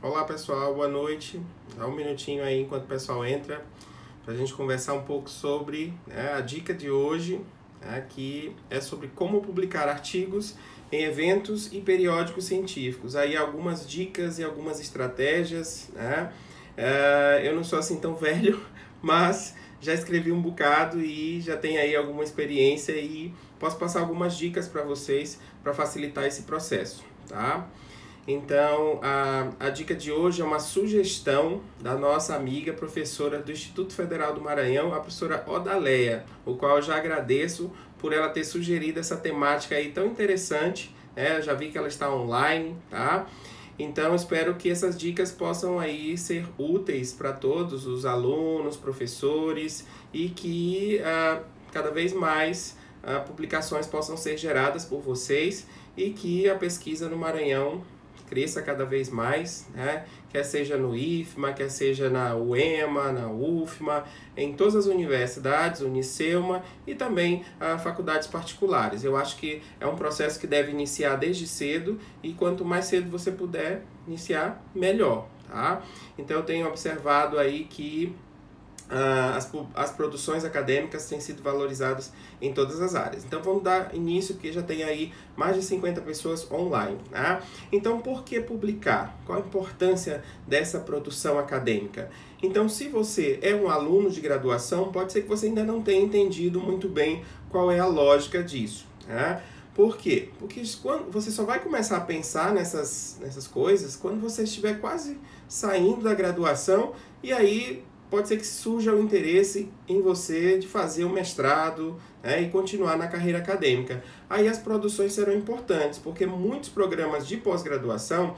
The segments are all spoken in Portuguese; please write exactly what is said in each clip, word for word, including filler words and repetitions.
Olá pessoal, boa noite. Dá um minutinho aí enquanto o pessoal entra para a gente conversar um pouco sobre, né, a dica de hoje, né, que é sobre como publicar artigos em eventos e periódicos científicos. Aí algumas dicas e algumas estratégias, né? É, eu não sou assim tão velho, mas já escrevi um bocado e já tenho aí alguma experiência e posso passar algumas dicas para vocês para facilitar esse processo, tá? Então, a, a dica de hoje é uma sugestão da nossa amiga professora do Instituto Federal do Maranhão, a professora Odaleia, o qual eu já agradeço por ela ter sugerido essa temática aí tão interessante, né? Eu já vi que ela está online, tá? Então, espero que essas dicas possam aí ser úteis para todos os alunos, professores e que uh, cada vez mais uh, publicações possam ser geradas por vocês e que a pesquisa no Maranhão cresça cada vez mais, né? Quer seja no I F M A, quer seja na U E M A, na U F M A, em todas as universidades, Unicelma e também ah, faculdades particulares. Eu acho que é um processo que deve iniciar desde cedo e quanto mais cedo você puder iniciar, melhor, tá? Então eu tenho observado aí que Uh, as, as produções acadêmicas têm sido valorizadas em todas as áreas. Então vamos dar início, porque já tem aí mais de cinquenta pessoas online, né? Então por que publicar? Qual a importância dessa produção acadêmica? Então se você é um aluno de graduação, pode ser que você ainda não tenha entendido muito bem qual é a lógica disso, né? Por quê? Porque quando você só vai começar a pensar nessas, nessas coisas quando você estiver quase saindo da graduação e aí pode ser que surja o interesse em você de fazer um mestrado, né, e continuar na carreira acadêmica. Aí as produções serão importantes, porque muitos programas de pós-graduação,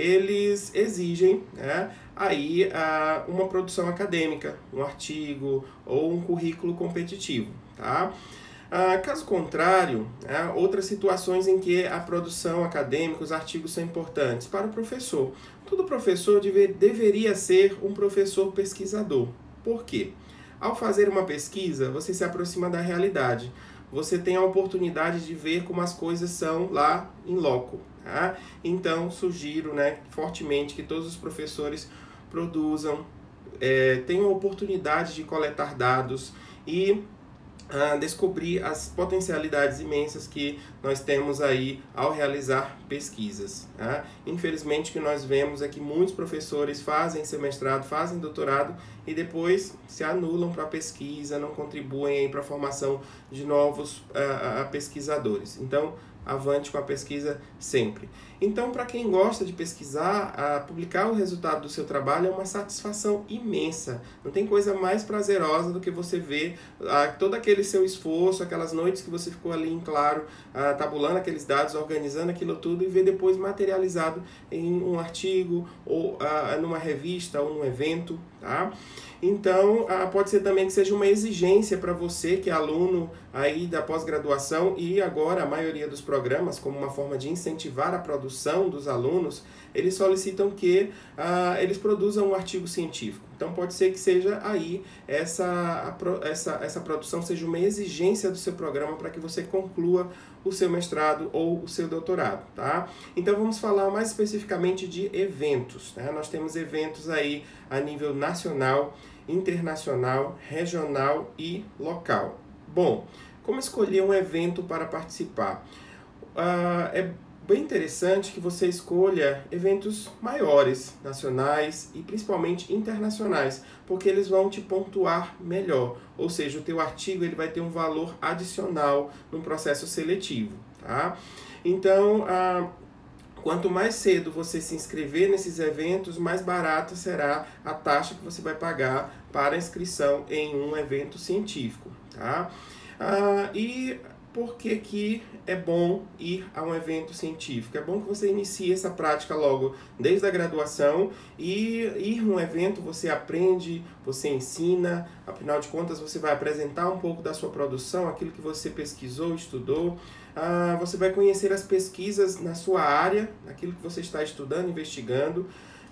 eles exigem, né, aí, a, uma produção acadêmica, um artigo ou um currículo competitivo, tá? Ah, caso contrário, né, outras situações em que a produção acadêmica, os artigos são importantes para o professor. Todo professor deve, deveria ser um professor pesquisador. Por quê? Ao fazer uma pesquisa, você se aproxima da realidade. Você tem a oportunidade de ver como as coisas são lá em loco. Tá? Então, sugiro, né, fortemente que todos os professores produzam, é, tenham a oportunidade de coletar dados e a descobrir as potencialidades imensas que nós temos aí ao realizar pesquisas. Tá? Infelizmente, o que nós vemos é que muitos professores fazem seu mestrado, fazem doutorado e depois se anulam para a pesquisa, não contribuem para a formação de novos uh, uh, pesquisadores. Então, avante com a pesquisa sempre. Então, para quem gosta de pesquisar, a publicar o resultado do seu trabalho é uma satisfação imensa. Não tem coisa mais prazerosa do que você ver ah, todo aquele seu esforço, aquelas noites que você ficou ali em claro, ah, tabulando aqueles dados, organizando aquilo tudo e ver depois materializado em um artigo, ou ah, numa revista, ou num evento, tá? Então, ah, pode ser também que seja uma exigência para você, que é aluno aí da pós-graduação, e agora a maioria dos programas, como uma forma de incentivar a produção dos alunos, eles solicitam que ah, eles produzam um artigo científico. Então, pode ser que seja aí, essa, essa, essa produção seja uma exigência do seu programa para que você conclua o seu mestrado ou o seu doutorado, tá? Então, vamos falar mais especificamente de eventos, né? Nós temos eventos aí a nível nacional, internacional, regional e local. Bom, como escolher um evento para participar? Uh, é bem interessante que você escolha eventos maiores, nacionais e principalmente internacionais, porque eles vão te pontuar melhor, ou seja, o teu artigo ele vai ter um valor adicional no processo seletivo, tá? Então, uh, quanto mais cedo você se inscrever nesses eventos, mais barata será a taxa que você vai pagar para a inscrição em um evento científico, tá? Ah, e por que que é bom ir a um evento científico? É bom que você inicie essa prática logo desde a graduação e ir a um evento você aprende, você ensina, afinal de contas você vai apresentar um pouco da sua produção, aquilo que você pesquisou, estudou, ah, você vai conhecer as pesquisas na sua área, naquilo que você está estudando, investigando,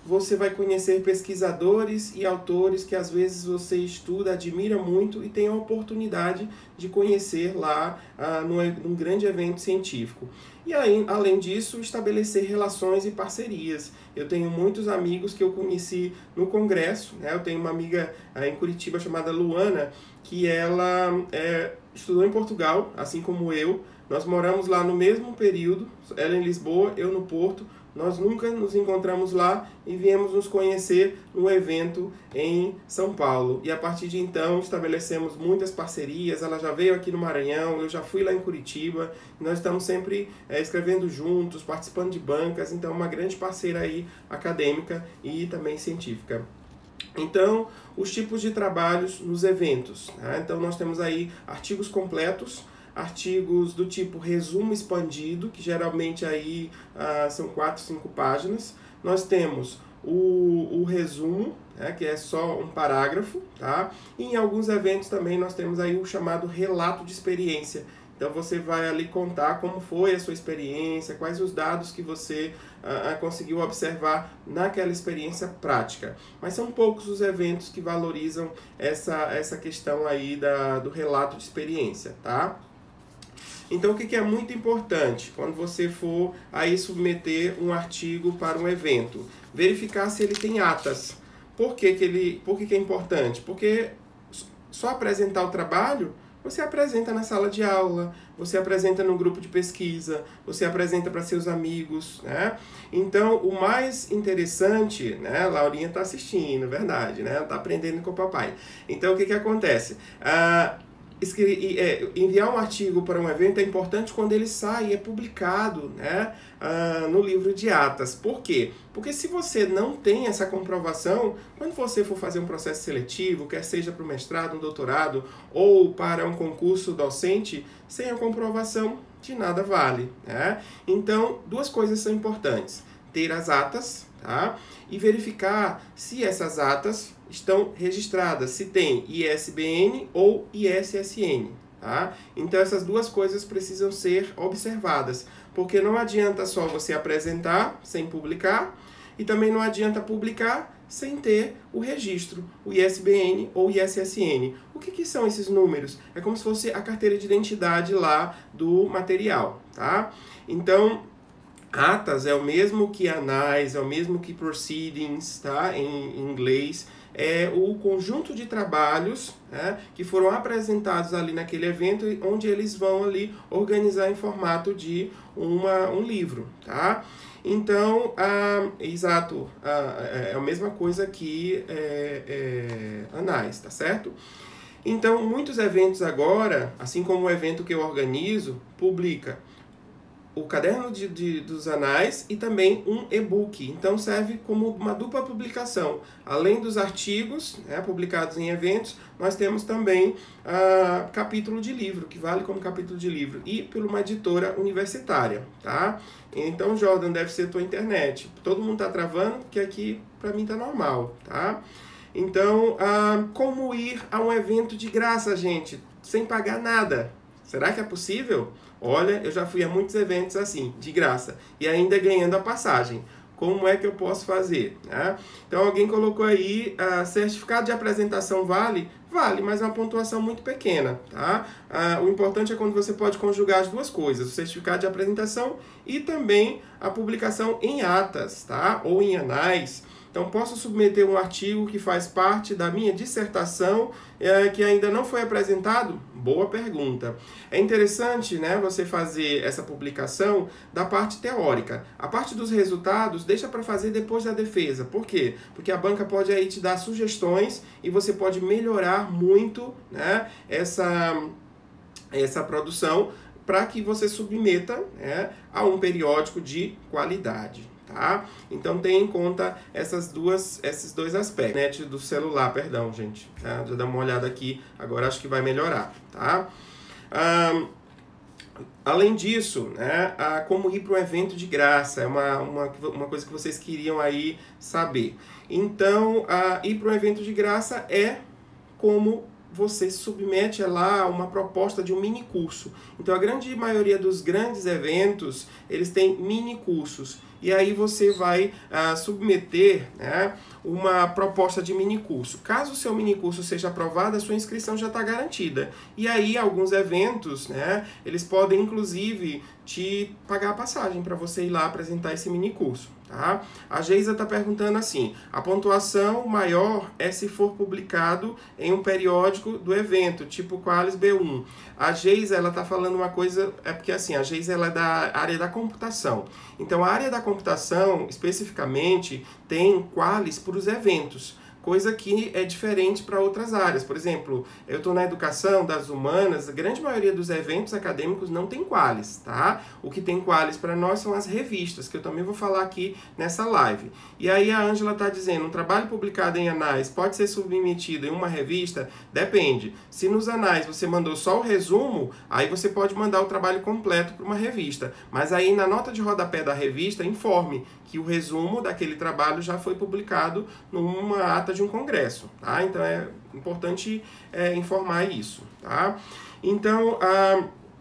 você vai conhecer pesquisadores e autores que às vezes você estuda, admira muito e tem a oportunidade de conhecer lá ah, num, num grande evento científico. E aí, além disso, estabelecer relações e parcerias. Eu tenho muitos amigos que eu conheci no congresso, né? Eu tenho uma amiga ah, em Curitiba chamada Luana, que ela é, estudou em Portugal, assim como eu. Nós moramos lá no mesmo período, ela em Lisboa, eu no Porto. Nós nunca nos encontramos lá e viemos nos conhecer no evento em São Paulo. E a partir de então estabelecemos muitas parcerias. Ela já veio aqui no Maranhão, eu já fui lá em Curitiba. Nós estamos sempre é, escrevendo juntos, participando de bancas. Então, uma grande parceira aí acadêmica e também científica. Então, os tipos de trabalhos nos eventos. Né? Então, nós temos aí artigos completos, artigos do tipo resumo expandido, que geralmente aí ah, são quatro, cinco páginas. Nós temos o, o resumo, né, que é só um parágrafo, tá? E em alguns eventos também nós temos aí o chamado relato de experiência. Então você vai ali contar como foi a sua experiência, quais os dados que você ah, conseguiu observar naquela experiência prática. Mas são poucos os eventos que valorizam essa, essa questão aí da, do relato de experiência, tá? Então, o que é muito importante quando você for aí submeter um artigo para um evento? Verificar se ele tem atas. Por que, que, ele, por que, que é importante? Porque só apresentar o trabalho, você apresenta na sala de aula, você apresenta no grupo de pesquisa, você apresenta para seus amigos, né? Então, o mais interessante, né? A Laurinha está assistindo, verdade, né? Ela está aprendendo com o papai. Então, o que, que acontece? Ah, enviar um artigo para um evento é importante quando ele sai e é publicado, né, uh, no livro de atas. Por quê? Porque se você não tem essa comprovação, quando você for fazer um processo seletivo, quer seja para o mestrado, um doutorado ou para um concurso docente, sem a comprovação, de nada vale, né? Então, duas coisas são importantes. Ter as atas, tá? E verificar se essas atas estão registradas, se tem I S B N ou I S S N, tá? Então essas duas coisas precisam ser observadas, porque não adianta só você apresentar sem publicar e também não adianta publicar sem ter o registro, o I S B N ou I S S N. O que, que são esses números? É como se fosse a carteira de identidade lá do material, tá? Então, atas é o mesmo que anais, é o mesmo que proceedings, tá? Em inglês. É o conjunto de trabalhos, né, que foram apresentados ali naquele evento, onde eles vão ali organizar em formato de uma, um livro, tá? Então, ah, exato, ah, é a mesma coisa que é, é, anais, tá certo? Então, muitos eventos agora, assim como o evento que eu organizo, publica o caderno de, de, dos anais e também um e-book. Então serve como uma dupla publicação. Além dos artigos, né, publicados em eventos, nós temos também ah, capítulo de livro, que vale como capítulo de livro, e por uma editora universitária, tá? Então, Jordan, deve ser tua internet. Todo mundo tá travando, porque aqui para mim tá normal, tá? Então, ah, como ir a um evento de graça, gente, sem pagar nada? Será que é possível? Olha, eu já fui a muitos eventos assim, de graça, e ainda ganhando a passagem. Como é que eu posso fazer? Né? Então, alguém colocou aí, uh, certificado de apresentação vale? Vale, mas é uma pontuação muito pequena. Tá? Uh, o importante é quando você pode conjugar as duas coisas, o certificado de apresentação e também a publicação em atas, tá? Ou em anais. Então, posso submeter um artigo que faz parte da minha dissertação, é, que ainda não foi apresentado? Boa pergunta. É interessante, né, você fazer essa publicação da parte teórica. A parte dos resultados, deixa para fazer depois da defesa. Por quê? Porque a banca pode aí te dar sugestões e você pode melhorar muito, né, essa, essa produção para que você submeta, né, a um periódico de qualidade. Tá? Então tenha em conta essas duas, esses dois aspectos. Net do celular, perdão, gente. Tá? Já dá uma olhada aqui, agora acho que vai melhorar. Tá? Ah, além disso, né, ah, como ir para um evento de graça, é uma, uma, uma coisa que vocês queriam aí saber. Então, ah, ir para um evento de graça é como você submete lá uma proposta de um mini curso. Então, a grande maioria dos grandes eventos, eles têm mini cursos. e aí você vai uh, submeter, né, uma proposta de minicurso. Caso o seu minicurso seja aprovado, a sua inscrição já está garantida. E aí alguns eventos, né, eles podem inclusive te pagar a passagem para você ir lá apresentar esse minicurso. Tá? A Geisa está perguntando assim: a pontuação maior é se for publicado em um periódico do evento, tipo Qualis B um. A Geisa, ela está falando uma coisa, é porque assim, a Geisa ela é da área da computação. Então a área da computação, especificamente, tem Qualis para os eventos, coisa que é diferente para outras áreas. Por exemplo, eu estou na educação, das humanas, a grande maioria dos eventos acadêmicos não tem Qualis, tá? O que tem Qualis para nós são as revistas, que eu também vou falar aqui nessa live. E aí a Ângela está dizendo, um trabalho publicado em anais pode ser submetido em uma revista? Depende. Se nos anais você mandou só o resumo, aí você pode mandar o trabalho completo para uma revista. Mas aí na nota de rodapé da revista, informe que o resumo daquele trabalho já foi publicado numa ata de um congresso, tá? Então é importante é, informar isso, tá? Então, a,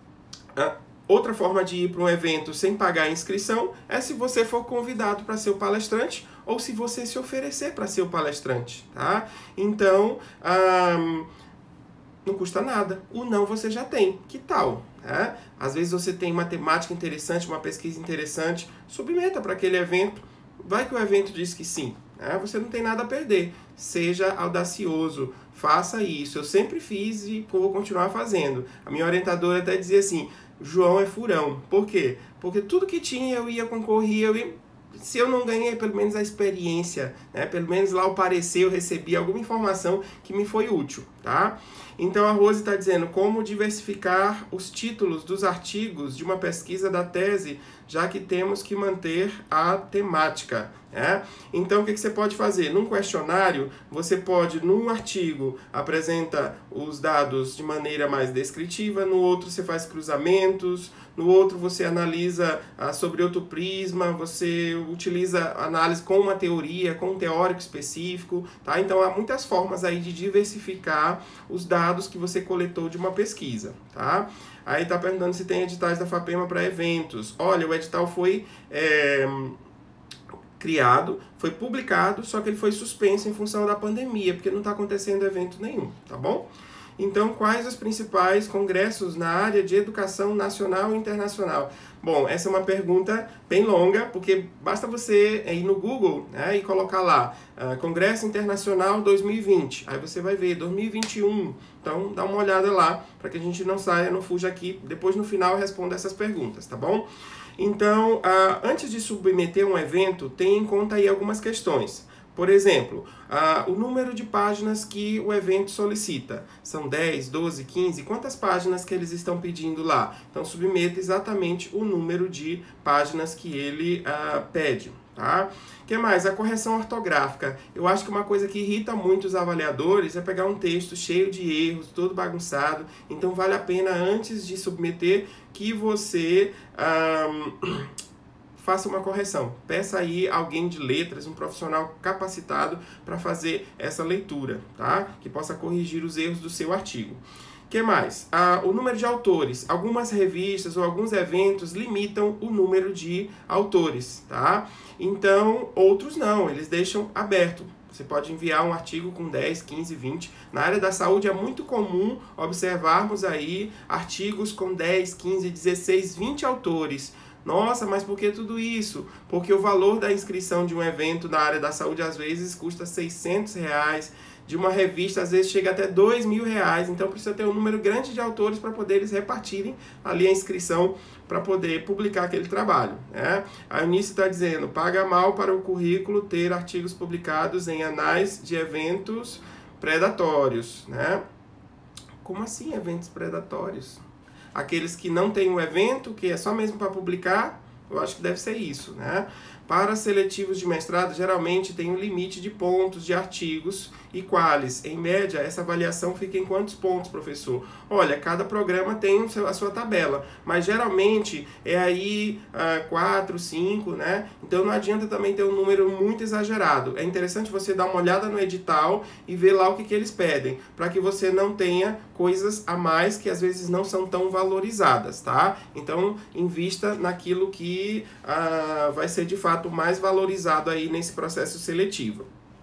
a outra forma de ir para um evento sem pagar a inscrição é se você for convidado para ser o palestrante ou se você se oferecer para ser o palestrante, tá? Então, um, não custa nada. O não você já tem. Que tal? É? Às vezes você tem uma temática interessante, uma pesquisa interessante, submeta para aquele evento. Vai que o evento diz que sim. É? Você não tem nada a perder. Seja audacioso. Faça isso. Eu sempre fiz e vou continuar fazendo. A minha orientadora até dizia assim, João é furão. Por quê? Porque tudo que tinha eu ia concorrer, eu ia... se eu não ganhei pelo menos a experiência, né? Pelo menos lá o parecer, eu recebi alguma informação que me foi útil, tá? Então a Rose está dizendo como diversificar os títulos dos artigos de uma pesquisa da tese, já que temos que manter a temática, né? Então o que, que você pode fazer? Num questionário, você pode, num artigo, apresenta os dados de maneira mais descritiva, no outro você faz cruzamentos, no outro você analisa ah, sobre outro prisma, você utiliza análise com uma teoria, com um teórico específico, tá? Então há muitas formas aí de diversificar os dados que você coletou de uma pesquisa, tá? Aí tá perguntando se tem editais da FAPEMA para eventos. Olha, o edital foi é, criado, foi publicado, só que ele foi suspenso em função da pandemia, porque não está acontecendo evento nenhum, tá bom? Então, quais os principais congressos na área de educação nacional e internacional? Bom, essa é uma pergunta bem longa, porque basta você ir no Google, né, e colocar lá, uh, Congresso Internacional dois mil e vinte. Aí você vai ver, dois mil e vinte e um. Então, dá uma olhada lá, para que a gente não saia, não fuja aqui. Depois, no final, eu respondo essas perguntas, tá bom? Então, uh, antes de submeter um evento, tenha em conta aí algumas questões. Por exemplo, uh, o número de páginas que o evento solicita. São dez, doze, quinze? Quantas páginas que eles estão pedindo lá? Então, submeta exatamente o número de páginas que ele uh, pede. Tá? O que mais? A correção ortográfica. Eu acho que uma coisa que irrita muito os avaliadores é pegar um texto cheio de erros, todo bagunçado. Então, vale a pena, antes de submeter, que você... Um, faça uma correção. Peça aí alguém de letras, um profissional capacitado para fazer essa leitura, tá? Que possa corrigir os erros do seu artigo. O que mais? Ah, o número de autores. Algumas revistas ou alguns eventos limitam o número de autores, tá? Então, outros não, eles deixam aberto. Você pode enviar um artigo com dez, quinze, vinte. Na área da saúde é muito comum observarmos aí artigos com dez, quinze, dezesseis, vinte autores. Nossa, mas por que tudo isso? Porque o valor da inscrição de um evento na área da saúde às vezes custa seiscentos reais, de uma revista às vezes chega até dois mil reais, então precisa ter um número grande de autores para poder eles repartirem ali a inscrição para poder publicar aquele trabalho, né? A Eunice está dizendo, paga mal para o currículo ter artigos publicados em anais de eventos predatórios, né? Como assim eventos predatórios? Aqueles que não têm um evento, que é só mesmo para publicar, eu acho que deve ser isso, né? Para seletivos de mestrado, geralmente tem um limite de pontos de artigos e qualis. Em média, essa avaliação fica em quantos pontos, professor? Olha, cada programa tem a sua tabela, mas geralmente é aí quatro, cinco, né? Então não adianta também ter um número muito exagerado. É interessante você dar uma olhada no edital e ver lá o que, que eles pedem, para que você não tenha coisas a mais que às vezes não são tão valorizadas, tá? Então, invista naquilo que ah, vai ser de fato mais valorizado aí nesse processo seletivo.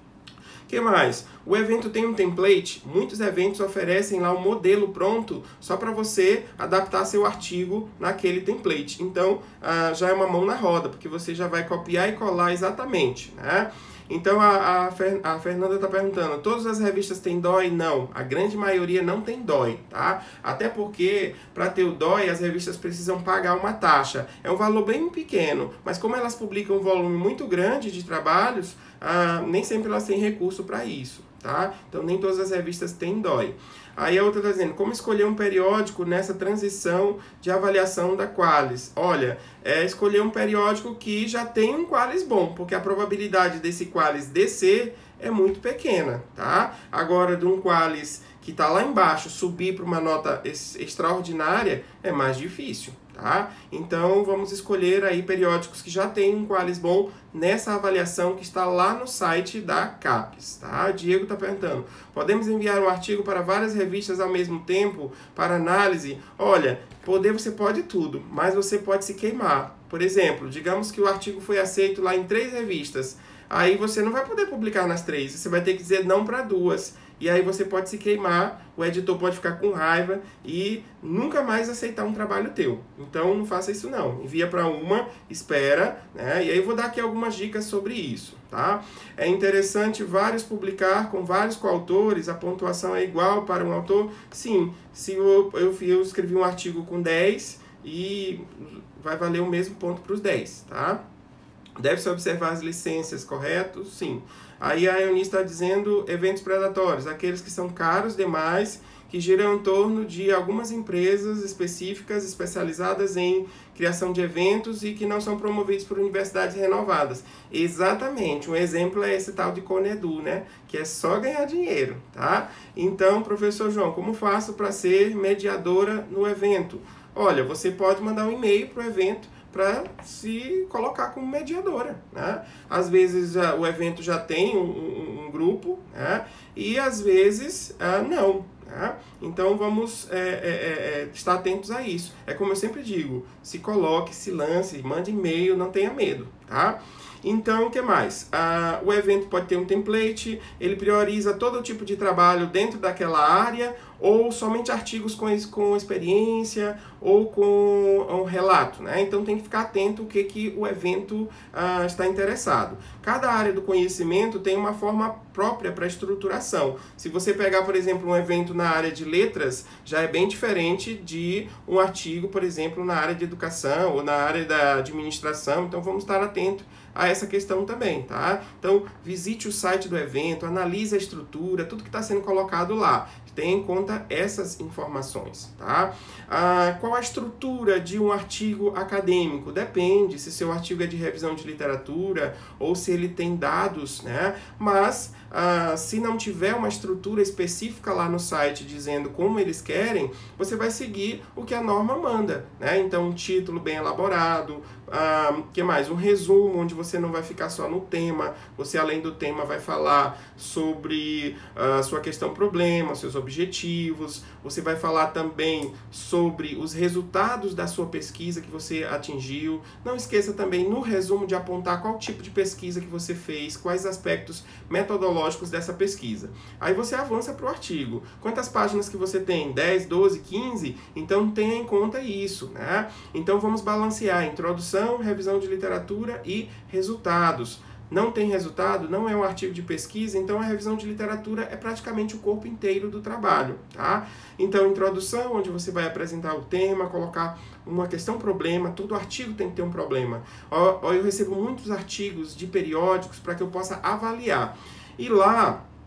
O que mais? O evento tem um template, muitos eventos oferecem lá um modelo pronto só para você adaptar seu artigo naquele template. Então, ah, já é uma mão na roda, porque você já vai copiar e colar exatamente, né? Então, a, a, Fer, a Fernanda está perguntando, todas as revistas têm D O I? Não, a grande maioria não tem D O I, tá? Até porque, para ter o D O I, as revistas precisam pagar uma taxa. É um valor bem pequeno, mas como elas publicam um volume muito grande de trabalhos, ah, nem sempre elas têm recurso para isso, tá? Então, nem todas as revistas têm D O I. Aí a outra está dizendo, como escolher um periódico nessa transição de avaliação da qualis? Olha, é escolher um periódico que já tem um qualis bom, porque a probabilidade desse qualis descer é muito pequena, tá? Agora, de um qualis que está lá embaixo subir para uma nota extraordinária é mais difícil, tá? Então, vamos escolher aí periódicos que já têm um qualis bom nessa avaliação que está lá no site da CAPES, tá? O Diego está perguntando, podemos enviar um artigo para várias revistas ao mesmo tempo para análise? Olha, poder você pode tudo, mas você pode se queimar. Por exemplo, digamos que o artigo foi aceito lá em três revistas, aí você não vai poder publicar nas três, você vai ter que dizer não para duas. E aí você pode se queimar, o editor pode ficar com raiva e nunca mais aceitar um trabalho teu. Então não faça isso não. Envia para uma, espera, né? E aí eu vou dar aqui algumas dicas sobre isso, tá? É interessante vários publicar com vários coautores, a pontuação é igual para um autor? Sim, se eu, eu, eu escrevi um artigo com dez e vai valer o mesmo ponto para os dez, tá? Deve-se observar as licenças, correto? Sim. Aí a Eunice está dizendo eventos predatórios, aqueles que são caros demais, que giram em torno de algumas empresas específicas, especializadas em criação de eventos e que não são promovidos por universidades renovadas. Exatamente, um exemplo é esse tal de Conedu, né? Que é só ganhar dinheiro, tá? Então, professor João, como faço para ser mediadora no evento? Olha, você pode mandar um e-mail para o evento para se colocar como mediadora, né? Às vezes uh, o evento já tem um, um, um grupo, né? E às vezes uh, não, né? Então vamos é, é, é, estar atentos a isso. É como eu sempre digo, se coloque, se lance, mande e-mail, não tenha medo, tá? Então, o que mais? Ah, o evento pode ter um template, ele prioriza todo tipo de trabalho dentro daquela área, ou somente artigos com, com experiência, ou com um relato, né? Então, tem que ficar atento o que, que o evento ah, está interessado. Cada área do conhecimento tem uma forma própria para estruturação. Se você pegar, por exemplo, um evento na área de letras, já é bem diferente de um artigo, por exemplo, na área de educação, ou na área da administração. Então, vamos estar atentos a essa questão também, tá? Então, visite o site do evento, analise a estrutura, tudo que está sendo colocado lá. Tenha em conta essas informações, tá? Ah, qual a estrutura de um artigo acadêmico? Depende se seu artigo é de revisão de literatura ou se ele tem dados, né? Mas, ah, se não tiver uma estrutura específica lá no site dizendo como eles querem, você vai seguir o que a norma manda, né? Então, um título bem elaborado, ah, que mais? Um resumo onde você não vai ficar só no tema, você além do tema vai falar sobre a ah, sua questão problema, seus objetivos, você vai falar também sobre os resultados da sua pesquisa que você atingiu. Não esqueça também no resumo de apontar qual tipo de pesquisa que você fez, quais aspectos metodológicos dessa pesquisa. Aí você avança para o artigo. Quantas páginas que você tem? dez, doze, quinze? Então tenha em conta isso, né? Então vamos balancear introdução, revisão de literatura e resultados. Não tem resultado, não é um artigo de pesquisa, então a revisão de literatura é praticamente o corpo inteiro do trabalho, tá? Então, introdução, onde você vai apresentar o tema, colocar uma questão problema, todo artigo tem que ter um problema. Eu recebo muitos artigos de periódicos para que eu possa avaliar. E lá,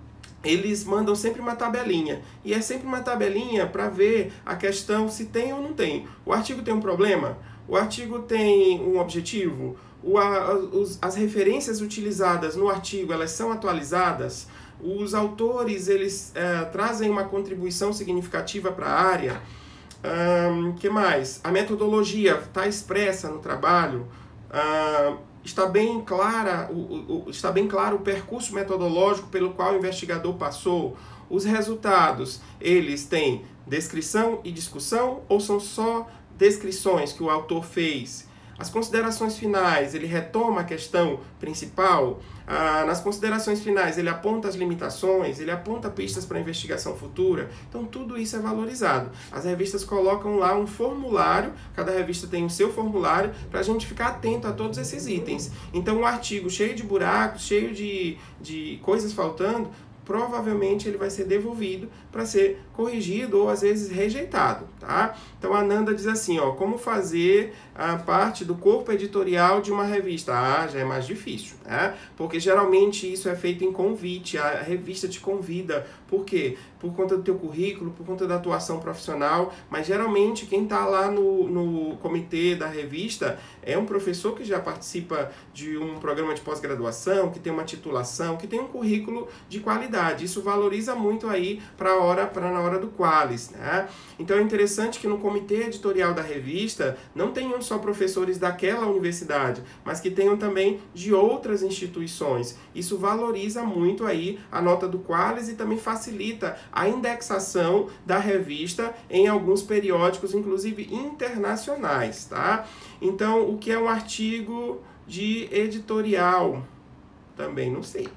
eles mandam sempre uma tabelinha, e é sempre uma tabelinha para ver a questão se tem ou não tem. O artigo tem um problema? O artigo tem um objetivo? O, a, os, as referências utilizadas no artigo, elas são atualizadas? Os autores, eles é, trazem uma contribuição significativa para a área? O um, que mais? A metodologia está expressa no trabalho? Uh, está bem clara, o, o, está bem claro o percurso metodológico pelo qual o investigador passou? Os resultados, eles têm descrição e discussão ou são só descrições que o autor fez? As considerações finais, ele retoma a questão principal? Ah, nas considerações finais, ele aponta as limitações, ele aponta pistas para investigação futura. Então, tudo isso é valorizado. As revistas colocam lá um formulário, cada revista tem o seu formulário, para a gente ficar atento a todos esses itens. Então, um artigo cheio de buracos, cheio de, de coisas faltando, provavelmente ele vai ser devolvido para ser corrigido ou às vezes rejeitado, tá? Então a Nanda diz assim, ó, como fazer a parte do corpo editorial de uma revista? Ah, já é mais difícil, né? Porque geralmente isso é feito em convite, a revista te convida. Por quê? Por conta do teu currículo, por conta da atuação profissional, mas geralmente quem está lá no, no comitê da revista é um professor que já participa de um programa de pós-graduação, que tem uma titulação, que tem um currículo de qualidade. Isso valoriza muito aí para a hora, para na hora do Qualis, né? Então é interessante que no comitê editorial da revista não tenham só professores daquela universidade, mas que tenham também de outras instituições. Isso valoriza muito aí a nota do Qualis e também facilita a indexação da revista em alguns periódicos, inclusive internacionais, tá? Então, o que é um artigo de editorial? Também não sei.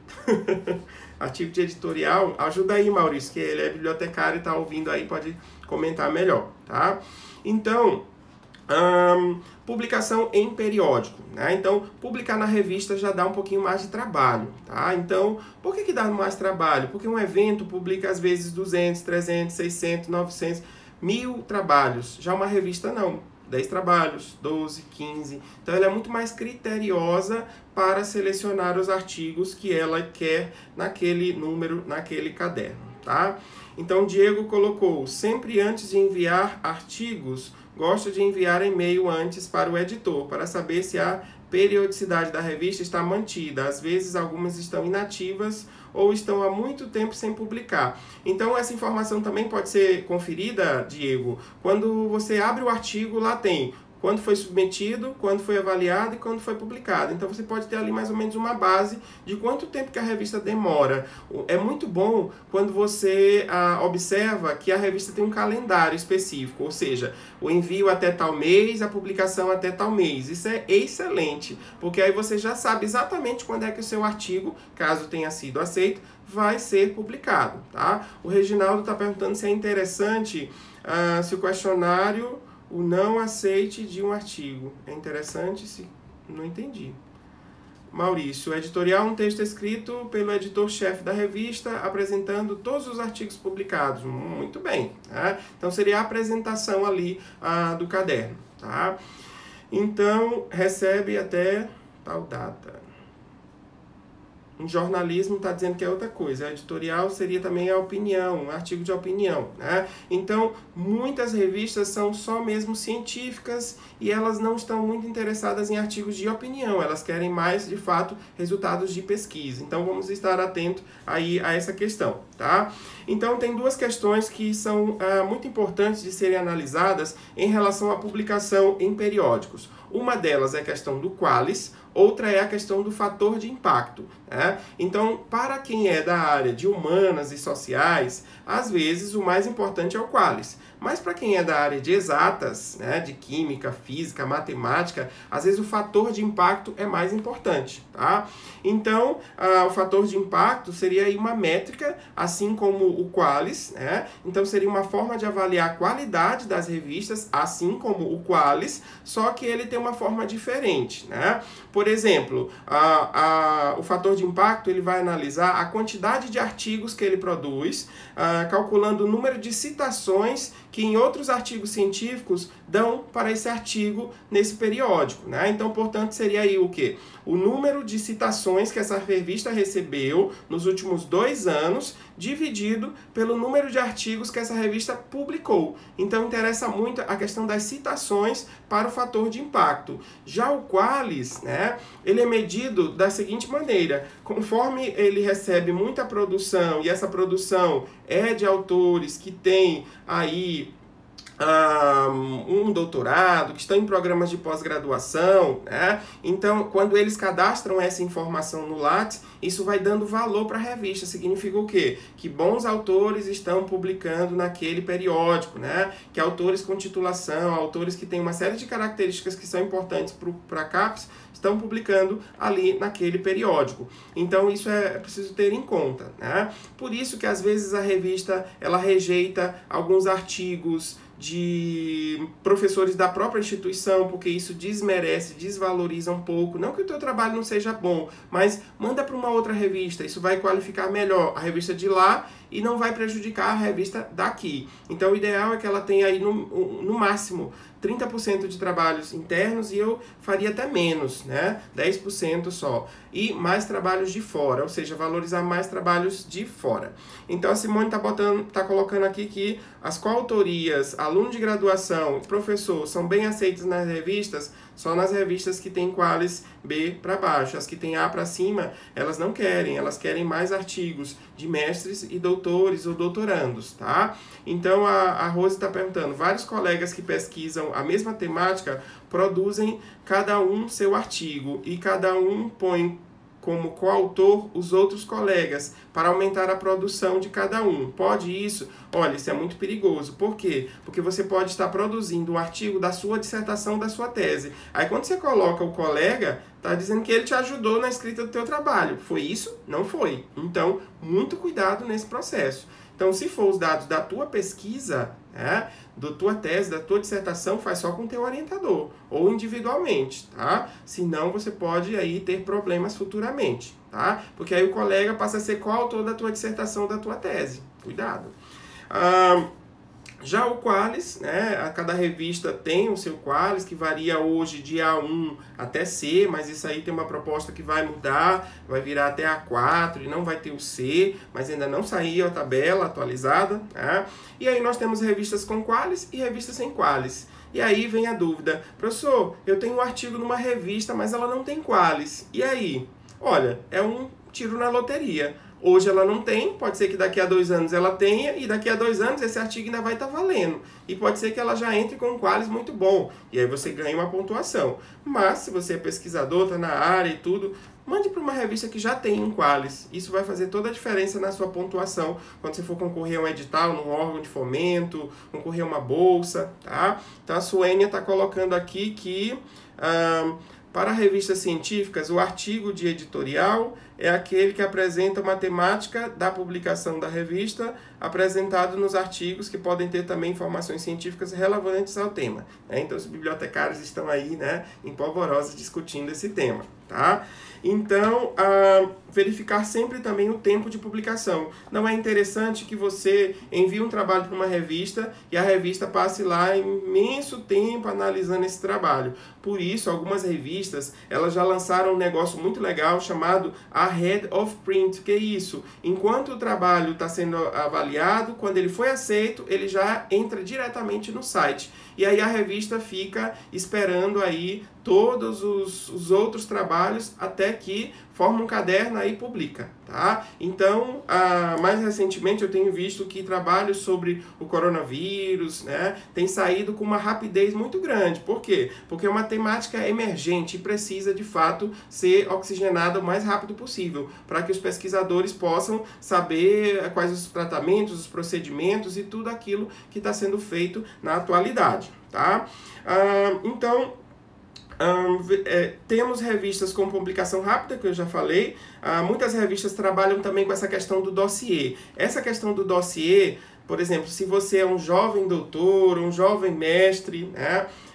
Artigo de editorial, ajuda aí, Maurício, que ele é bibliotecário e está ouvindo aí, pode comentar melhor, tá? Então, hum, publicação em periódico, né? Então, publicar na revista já dá um pouquinho mais de trabalho, tá? Então, por que que dá mais trabalho? Porque um evento publica às vezes duzentos, trezentos, seiscentos, novecentos, mil trabalhos. Já uma revista não. dez trabalhos, doze, quinze. Então, ela é muito mais criteriosa para selecionar os artigos que ela quer naquele número, naquele caderno, tá? Então, Diego colocou, sempre antes de enviar artigos, gosto de enviar e-mail antes para o editor, para saber se a periodicidade da revista está mantida. Às vezes, algumas estão inativas ou estão há muito tempo sem publicar. Então, essa informação também pode ser conferida, Diego, quando você abre o artigo, lá tem quando foi submetido, quando foi avaliado e quando foi publicado. Então, você pode ter ali mais ou menos uma base de quanto tempo que a revista demora. É muito bom quando você ah, observa que a revista tem um calendário específico, ou seja, o envio até tal mês, a publicação até tal mês. Isso é excelente, porque aí você já sabe exatamente quando é que o seu artigo, caso tenha sido aceito, vai ser publicado, tá? O Reginaldo está perguntando se é interessante ah, se o questionário... o não aceite de um artigo. É interessante se... Não entendi. Maurício, o editorial é um texto escrito pelo editor-chefe da revista, apresentando todos os artigos publicados. Muito bem. Tá? Então, seria a apresentação ali ah, do caderno. Tá? Então, recebe até tal data. Em jornalismo está dizendo que é outra coisa. A editorial seria também a opinião, um artigo de opinião, né? Então, muitas revistas são só mesmo científicas e elas não estão muito interessadas em artigos de opinião. Elas querem mais, de fato, resultados de pesquisa. Então, vamos estar atentos aí a essa questão, tá? Então, tem duas questões que são ah, muito importantes de serem analisadas em relação à publicação em periódicos. Uma delas é a questão do Qualis, outra é a questão do fator de impacto, né? Então, para quem é da área de humanas e sociais, às vezes o mais importante é o Qualis. Mas para quem é da área de exatas, né, de química, física, matemática, às vezes o fator de impacto é mais importante, tá? Então, ah, o fator de impacto seria aí uma métrica, assim como o Qualis, né? Então, seria uma forma de avaliar a qualidade das revistas, assim como o Qualis, só que ele tem uma forma diferente, né? Por exemplo, a, a, o fator de impacto ele vai analisar a quantidade de artigos que ele produz, ah, calculando o número de citações que em outros artigos científicos dão para esse artigo nesse periódico, né? Então, portanto, seria aí o quê? O número de citações que essa revista recebeu nos últimos dois anos, dividido pelo número de artigos que essa revista publicou. Então, interessa muito a questão das citações para o fator de impacto. Já o Qualis, né, ele é medido da seguinte maneira: conforme ele recebe muita produção, e essa produção é de autores que têm aí um doutorado, que estão em programas de pós-graduação, né? Então, quando eles cadastram essa informação no Lattes, isso vai dando valor para a revista. Significa o quê? Que bons autores estão publicando naquele periódico, né? Que autores com titulação, autores que têm uma série de características que são importantes para a CAPES, estão publicando ali naquele periódico. Então, isso é preciso ter em conta, né? Por isso que, às vezes, a revista ela rejeita alguns artigos de professores da própria instituição, porque isso desmerece, desvaloriza um pouco. Não que o teu trabalho não seja bom, mas manda para uma outra revista. Isso vai qualificar melhor a revista de lá e não vai prejudicar a revista daqui. Então, o ideal é que ela tenha aí, no, no máximo, trinta por cento de trabalhos internos, e eu faria até menos, né? dez por cento só. E mais trabalhos de fora, ou seja, valorizar mais trabalhos de fora. Então, a Simone está botando, tá colocando aqui que as coautorias, aluno de graduação, professor, são bem aceitos nas revistas, só nas revistas que tem Qualis B para baixo. As que tem A para cima, elas não querem, elas querem mais artigos de mestres e doutores ou doutorandos, tá? Então, a, a Rose está perguntando, vários colegas que pesquisam a mesma temática produzem cada um seu artigo e cada um põe como coautor os outros colegas para aumentar a produção de cada um. Pode isso? Olha, isso é muito perigoso. Por quê? Porque você pode estar produzindo um artigo da sua dissertação, da sua tese. Aí quando você coloca o colega, está dizendo que ele te ajudou na escrita do teu trabalho. Foi isso? Não foi. Então, muito cuidado nesse processo. Então, se for os dados da tua pesquisa, né, da tua tese, da tua dissertação, faz só com o teu orientador, ou individualmente, tá? Senão, você pode aí ter problemas futuramente, tá? Porque aí o colega passa a ser coautor da tua dissertação, da tua tese. Cuidado. Ah, já o Qualis, né, a cada revista tem o seu Qualis, que varia hoje de A um até C, mas isso aí tem uma proposta que vai mudar, vai virar até A quatro e não vai ter o C, mas ainda não saiu a tabela atualizada, né? E aí nós temos revistas com Qualis e revistas sem Qualis. E aí vem a dúvida, professor, eu tenho um artigo numa revista, mas ela não tem Qualis. E aí? Olha, é um tiro na loteria. Hoje ela não tem, pode ser que daqui a dois anos ela tenha, e daqui a dois anos esse artigo ainda vai estar valendo. E pode ser que ela já entre com um Qualis muito bom, e aí você ganha uma pontuação. Mas, se você é pesquisador, está na área e tudo, mande para uma revista que já tem um Qualis. Isso vai fazer toda a diferença na sua pontuação, quando você for concorrer a um edital, num órgão de fomento, concorrer a uma bolsa, tá? Então, a Suênia está colocando aqui que... Ah, para revistas científicas, o artigo de editorial é aquele que apresenta uma temática da publicação da revista, apresentado nos artigos que podem ter também informações científicas relevantes ao tema. Né? Então, os bibliotecários estão aí, né, empolvorosos discutindo esse tema. Tá? Então, ah, verificar sempre também o tempo de publicação. Não é interessante que você envie um trabalho para uma revista e a revista passe lá imenso tempo analisando esse trabalho. Por isso, algumas revistas elas já lançaram um negócio muito legal chamado Ahead of Print. Que é isso? Enquanto o trabalho está sendo avaliado, quando ele foi aceito, ele já entra diretamente no site. E aí a revista fica esperando aí todos os, os outros trabalhos até que forma um caderno aí e publica, tá? Então, ah, mais recentemente eu tenho visto que trabalhos sobre o coronavírus, né, tem saído com uma rapidez muito grande. Por quê? Porque é uma temática emergente e precisa, de fato, ser oxigenada o mais rápido possível, para que os pesquisadores possam saber quais os tratamentos, os procedimentos e tudo aquilo que está sendo feito na atualidade, tá? Ah, então... Um, é, temos revistas com publicação rápida, que eu já falei. Uh, muitas revistas trabalham também com essa questão do dossiê. Essa questão do dossiê, por exemplo, se você é um jovem doutor, um jovem mestre, né,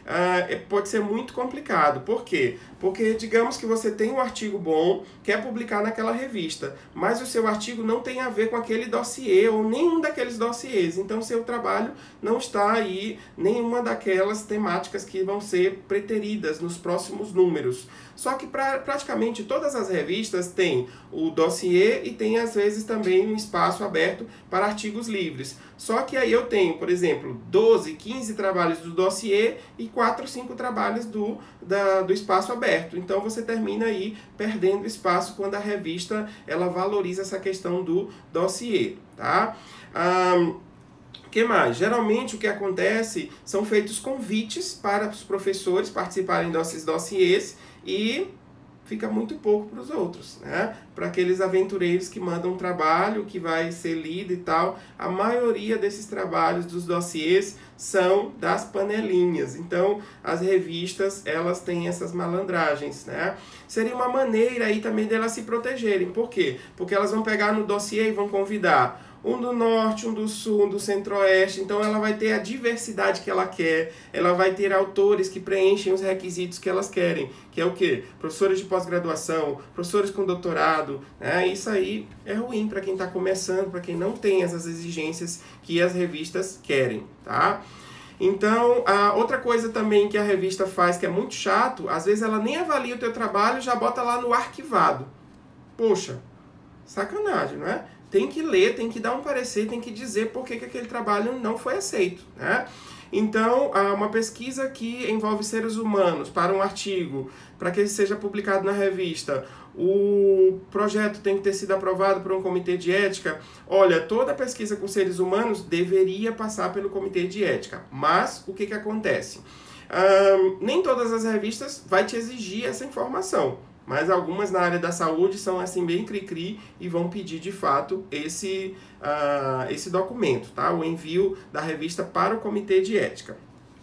uh, pode ser muito complicado. Por quê? Porque digamos que você tem um artigo bom, quer publicar naquela revista, mas o seu artigo não tem a ver com aquele dossiê ou nenhum daqueles dossiês. Então, seu trabalho não está aí, nenhuma daquelas temáticas que vão ser preteridas nos próximos números. Só que pra, praticamente todas as revistas têm o dossiê e tem às vezes também um espaço aberto para artigos livres. Só que aí eu tenho, por exemplo, doze, quinze trabalhos do dossiê e quatro, cinco trabalhos do, da, do espaço aberto. Então você termina aí perdendo espaço quando a revista ela valoriza essa questão do dossiê, tá? Um, que mais? Geralmente o que acontece são feitos convites para os professores participarem desses dossiês e fica muito pouco para os outros, né? Para aqueles aventureiros que mandam um trabalho que vai ser lido e tal, a maioria desses trabalhos dos dossiês são das panelinhas. Então, as revistas, elas têm essas malandragens, né? Seria uma maneira aí também delas se protegerem. Por quê? Porque elas vão pegar no dossiê e vão convidar um do norte, um do sul, um do centro-oeste. Então ela vai ter a diversidade que ela quer, ela vai ter autores que preenchem os requisitos que elas querem, que é o quê? Professores de pós-graduação, professores com doutorado, né? Isso aí é ruim para quem está começando, para quem não tem essas exigências que as revistas querem, tá? Então, a outra coisa também que a revista faz, que é muito chato, às vezes ela nem avalia o teu trabalho e já bota lá no arquivado. Poxa, sacanagem, não é? Tem que ler, tem que dar um parecer, tem que dizer por que, que aquele trabalho não foi aceito, né? Então, uma pesquisa que envolve seres humanos para um artigo, para que ele seja publicado na revista, o projeto tem que ter sido aprovado por um comitê de ética. Olha, toda pesquisa com seres humanos deveria passar pelo comitê de ética. Mas, o que, que acontece? Um, nem todas as revistas vai te exigir essa informação. Mas algumas na área da saúde são assim bem cri-cri e vão pedir de fato esse, uh, esse documento, tá? O envio da revista para o comitê de ética.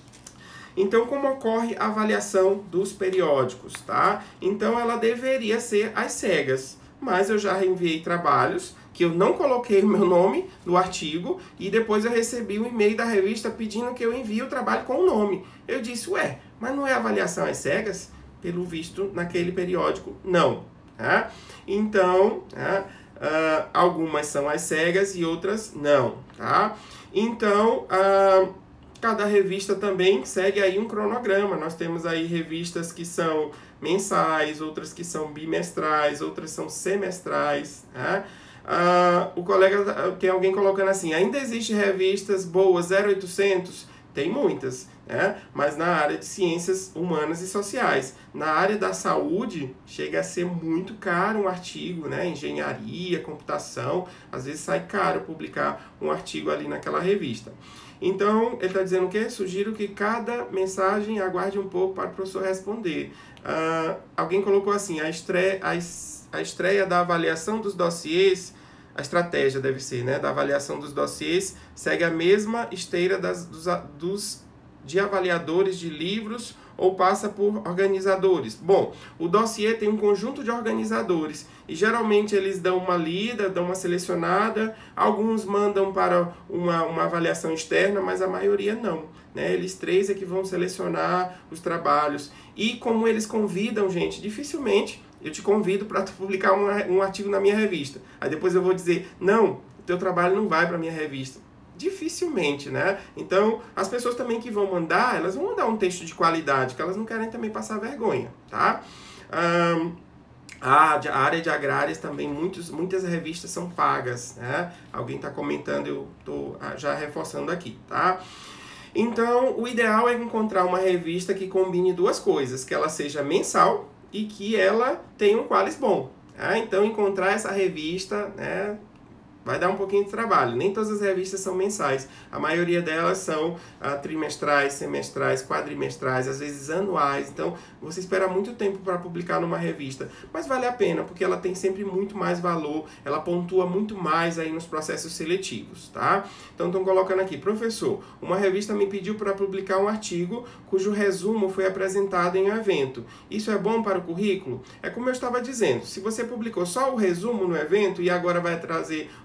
Então, como ocorre a avaliação dos periódicos, tá? Então, ela deveria ser às cegas, mas eu já enviei trabalhos que eu não coloquei o meu nome no artigo e depois eu recebi um e-mail da revista pedindo que eu envie o trabalho com o nome. Eu disse, ué, mas não é avaliação às cegas? Pelo visto, naquele periódico, não. Tá? Então, tá? Uh, algumas são às cegas e outras não. Tá? Então, uh, cada revista também segue aí um cronograma. Nós temos aí revistas que são mensais, outras que são bimestrais, outras são semestrais. Tá? Uh, o colega, tem alguém colocando assim, ainda existe revistas boas zero oitocentos? Tem muitas, né? Mas na área de ciências humanas e sociais. Na área da saúde, chega a ser muito caro um artigo, né? Engenharia, computação, às vezes sai caro publicar um artigo ali naquela revista. Então, ele está dizendo o quê? Sugiro que cada mensagem aguarde um pouco para o professor responder. Uh, alguém colocou assim, a estreia, a, a estreia da avaliação dos dossiês, a estratégia deve ser, né, da avaliação dos dossiês, segue a mesma esteira das, dos, dos, de avaliadores de livros ou passa por organizadores? Bom, o dossiê tem um conjunto de organizadores e geralmente eles dão uma lida, dão uma selecionada, alguns mandam para uma, uma avaliação externa, mas a maioria não. Né? Eles três é que vão selecionar os trabalhos. E como eles convidam, gente, dificilmente eu te convido para publicar um, um artigo na minha revista. Aí depois eu vou dizer, não, o teu trabalho não vai para a minha revista. Dificilmente, né? Então, as pessoas também que vão mandar, elas vão mandar um texto de qualidade, que elas não querem também passar vergonha, tá? Um, a, a área de agrárias também, muitos, muitas revistas são pagas, né? Alguém está comentando, eu estou já reforçando aqui, tá? Então, o ideal é encontrar uma revista que combine duas coisas, que ela seja mensal e que ela tenha um qualis bom. Tá? Então, encontrar essa revista, né, vai dar um pouquinho de trabalho. Nem todas as revistas são mensais. A maioria delas são ah, trimestrais, semestrais, quadrimestrais, às vezes anuais. Então, você espera muito tempo para publicar numa revista. Mas vale a pena, porque ela tem sempre muito mais valor, ela pontua muito mais aí nos processos seletivos, tá? Então, estão colocando aqui, professor, uma revista me pediu para publicar um artigo cujo resumo foi apresentado em um evento. Isso é bom para o currículo? É como eu estava dizendo, se você publicou só o resumo no evento e agora vai trazer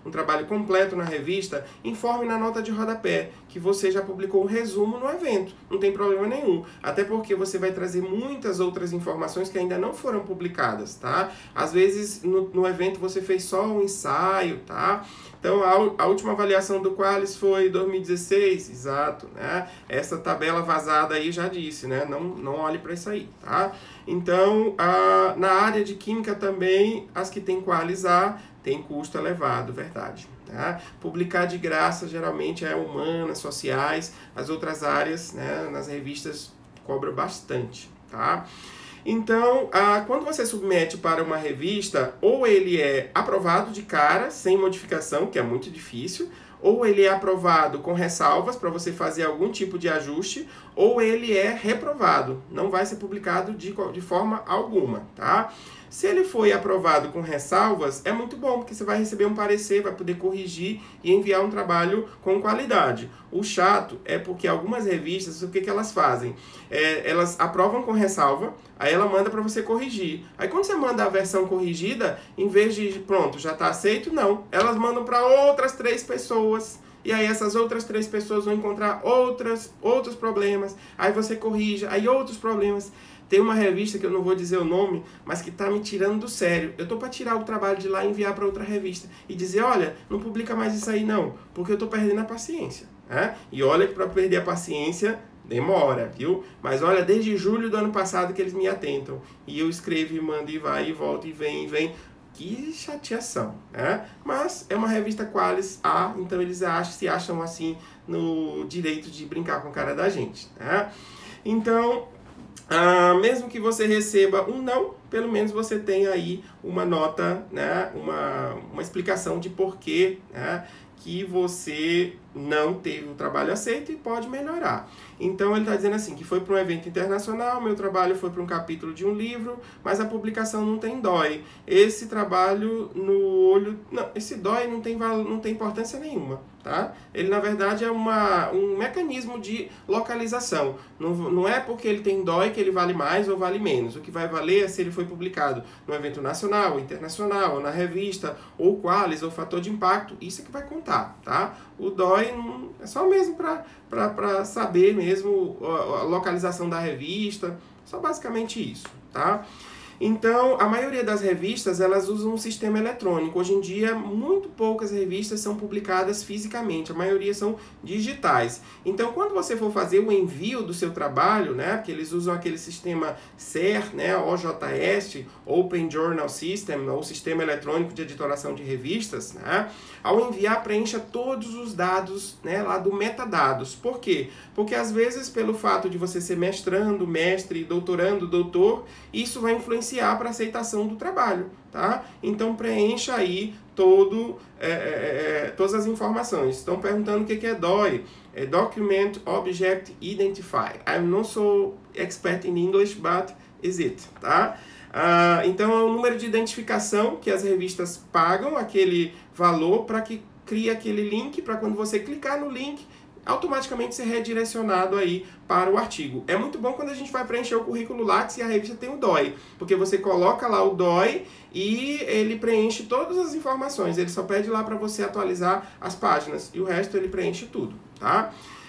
um trabalho completo na revista, informe na nota de rodapé que você já publicou um resumo no evento. Não tem problema nenhum. Até porque você vai trazer muitas outras informações que ainda não foram publicadas, tá? Às vezes, no, no evento você fez só um ensaio, tá? Então, a, a última avaliação do Qualis foi dois mil e dezesseis, exato, né? Essa tabela vazada aí já disse, né? Não, não olhe para isso aí, tá? Então, a, na área de química também, as que tem Qualis A tem custo elevado, verdade. Tá? Publicar de graça geralmente é humanas, sociais, as outras áreas, né, nas revistas cobram bastante, tá? Então, ah, quando você submete para uma revista, ou ele é aprovado de cara, sem modificação, que é muito difícil, ou ele é aprovado com ressalvas para você fazer algum tipo de ajuste, ou ele é reprovado, não vai ser publicado de, de forma alguma, tá? Se ele foi aprovado com ressalvas, é muito bom, porque você vai receber um parecer, vai poder corrigir e enviar um trabalho com qualidade. O chato é porque algumas revistas, o que, que elas fazem? É, elas aprovam com ressalva, aí ela manda para você corrigir. Aí quando você manda a versão corrigida, em vez de, pronto, já está aceito, não. Elas mandam para outras três pessoas. E aí essas outras três pessoas vão encontrar outras, outros problemas. Aí você corrige, aí outros problemas. Tem uma revista que eu não vou dizer o nome, mas que tá me tirando do sério. Eu tô para tirar o trabalho de lá e enviar para outra revista. E dizer, olha, não publica mais isso aí não, porque eu tô perdendo a paciência. Né? E olha que para perder a paciência demora, viu? Mas olha, desde julho do ano passado que eles me atentam. E eu escrevo e mando e vai e volta e vem e vem. Que chateação, né? Mas é uma revista Qualis A, então eles acham, se acham assim no direito de brincar com a cara da gente, né? Então, ah, mesmo que você receba um não, pelo menos você tem aí uma nota, né? Uma, uma explicação de porquê, né? Que você não teve o trabalho aceito e pode melhorar. Então ele está dizendo assim, que foi para um evento internacional, meu trabalho foi para um capítulo de um livro, mas a publicação não tem D O I. Esse trabalho no olho... Não, esse D O I não tem, não tem importância nenhuma, tá? Ele, na verdade, é uma, um mecanismo de localização. Não, não é porque ele tem D O I que ele vale mais ou vale menos. O que vai valer é se ele foi publicado no evento nacional, internacional, ou na revista, ou Qualis, ou fator de impacto. Isso é que vai contar, tá? O D O I não, é só mesmo para saber mesmo a, a localização da revista, só basicamente isso, tá? Então, a maioria das revistas, elas usam um sistema eletrônico. Hoje em dia, muito poucas revistas são publicadas fisicamente, a maioria são digitais. Então, quando você for fazer o envio do seu trabalho, né, porque eles usam aquele sistema C E R, né, O J S, Open Journal System, ou Sistema Eletrônico de Editoração de Revistas, né, ao enviar, preencha todos os dados, né, lá do metadados. Por quê? Porque, às vezes, pelo fato de você ser mestrando, mestre, doutorando, doutor, isso vai influenciar para aceitação do trabalho, tá? Então preencha aí todo, é, é, todas as informações. Estão perguntando o que é D O I, é Document Object Identifier. I'm not so expert in English, but is it, tá? Uh, então é o número de identificação que as revistas pagam, aquele valor para que crie aquele link, para quando você clicar no link, automaticamente ser redirecionado aí para o artigo. É muito bom quando a gente vai preencher o currículo Lattes e a revista tem o D O I, porque você coloca lá o D O I e ele preenche todas as informações, ele só pede lá para você atualizar as páginas e o resto ele preenche tudo, tá?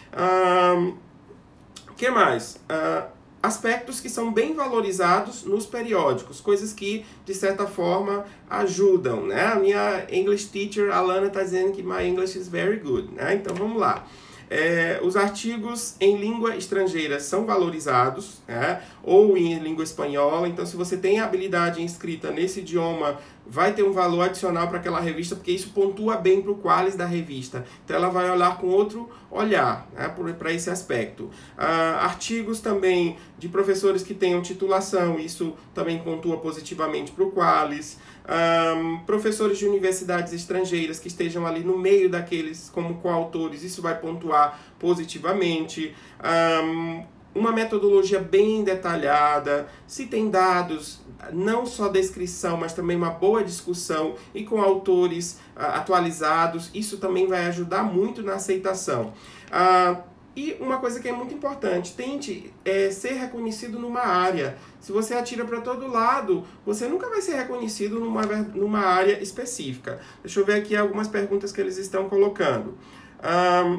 O um, que mais? Uh, aspectos que são bem valorizados nos periódicos, coisas que, de certa forma, ajudam, né? A minha English teacher, Alana, está dizendo que my English is very good, né? Então, vamos lá. É, os artigos em língua estrangeira são valorizados, né? Ou em língua espanhola. Então, se você tem habilidade em escrita nesse idioma, vai ter um valor adicional para aquela revista, porque isso pontua bem para o Qualis da revista. Então, ela vai olhar com outro olhar, né, para esse aspecto. Ah, artigos também de professores que tenham titulação, isso também pontua positivamente para o Qualis. Um, professores de universidades estrangeiras que estejam ali no meio daqueles como coautores, isso vai pontuar positivamente. Um, uma metodologia bem detalhada, se tem dados, não só descrição, mas também uma boa discussão e com autores uh, atualizados, isso também vai ajudar muito na aceitação. Uh, E uma coisa que é muito importante, tente é, ser reconhecido numa área. Se você atira para todo lado, você nunca vai ser reconhecido numa, numa área específica. Deixa eu ver aqui algumas perguntas que eles estão colocando. Um,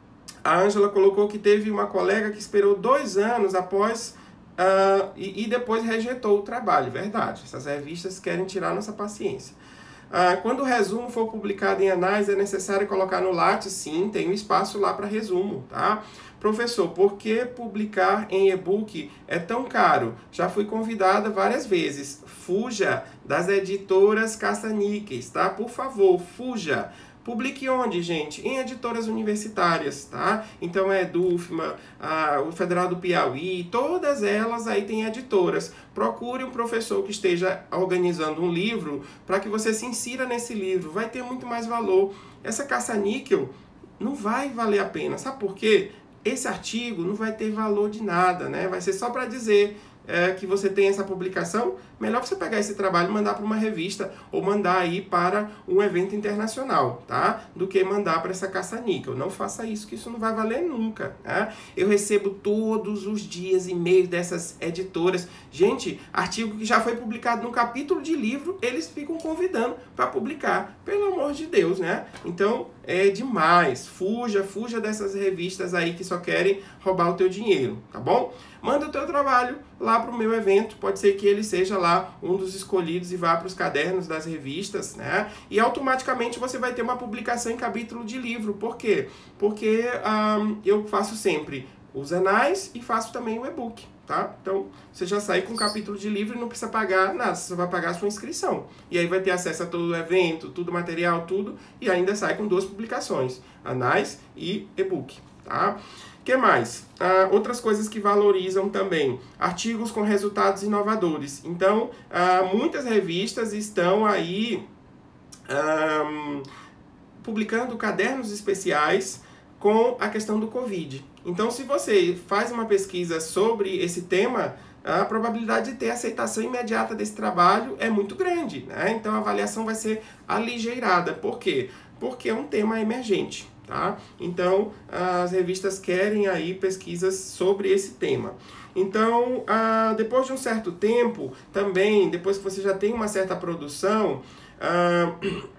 a Ângela colocou que teve uma colega que esperou dois anos após uh, e, e depois rejeitou o trabalho. Verdade, essas revistas querem tirar nossa paciência. Ah, quando o resumo for publicado em anais, é necessário colocar no Lattes? Sim, tem um espaço lá para resumo, tá? Professor, por que publicar em e-book é tão caro? Já fui convidada várias vezes. Fuja das editoras caça-níqueis, tá? Por favor, fuja. Publique onde, gente? Em editoras universitárias, tá? Então é Dufma, a, o Federal do Piauí, todas elas aí têm editoras. Procure um professor que esteja organizando um livro para que você se insira nesse livro. Vai ter muito mais valor. Essa caça-níquel não vai valer a pena. Sabe por quê? Esse artigo não vai ter valor de nada, né? Vai ser só para dizer é, que você tem essa publicação. Melhor você pegar esse trabalho e mandar para uma revista ou mandar aí para um evento internacional, tá? Do que mandar para essa caça-níquel. Não faça isso, que isso não vai valer nunca, né? Eu recebo todos os dias e-mails dessas editoras. Gente, artigo que já foi publicado no capítulo de livro, eles ficam convidando para publicar. Pelo amor de Deus, né? Então, é demais. Fuja, fuja dessas revistas aí que só querem roubar o teu dinheiro, tá bom? Manda o teu trabalho lá para o meu evento. Pode ser que ele seja lá um dos escolhidos e vá para os cadernos das revistas, né? E automaticamente você vai ter uma publicação em capítulo de livro. Por quê? Porque um, eu faço sempre os anais e faço também o e-book, tá? Então, você já sai com um capítulo de livro e não precisa pagar nada, você vai pagar a sua inscrição. E aí vai ter acesso a todo o evento, tudo o material, tudo, e ainda sai com duas publicações, anais e e-book, tá? O que mais? Ah, outras coisas que valorizam também. Artigos com resultados inovadores. Então, ah, muitas revistas estão aí ah, publicando cadernos especiais com a questão do Covid. Então, se você faz uma pesquisa sobre esse tema, a probabilidade de ter aceitação imediata desse trabalho é muito grande, né? Então, a avaliação vai ser aligeirada. Por quê? Porque é um tema emergente. Tá? Então, as revistas querem aí pesquisas sobre esse tema. Então, ah, depois de um certo tempo, também, depois que você já tem uma certa produção, ah,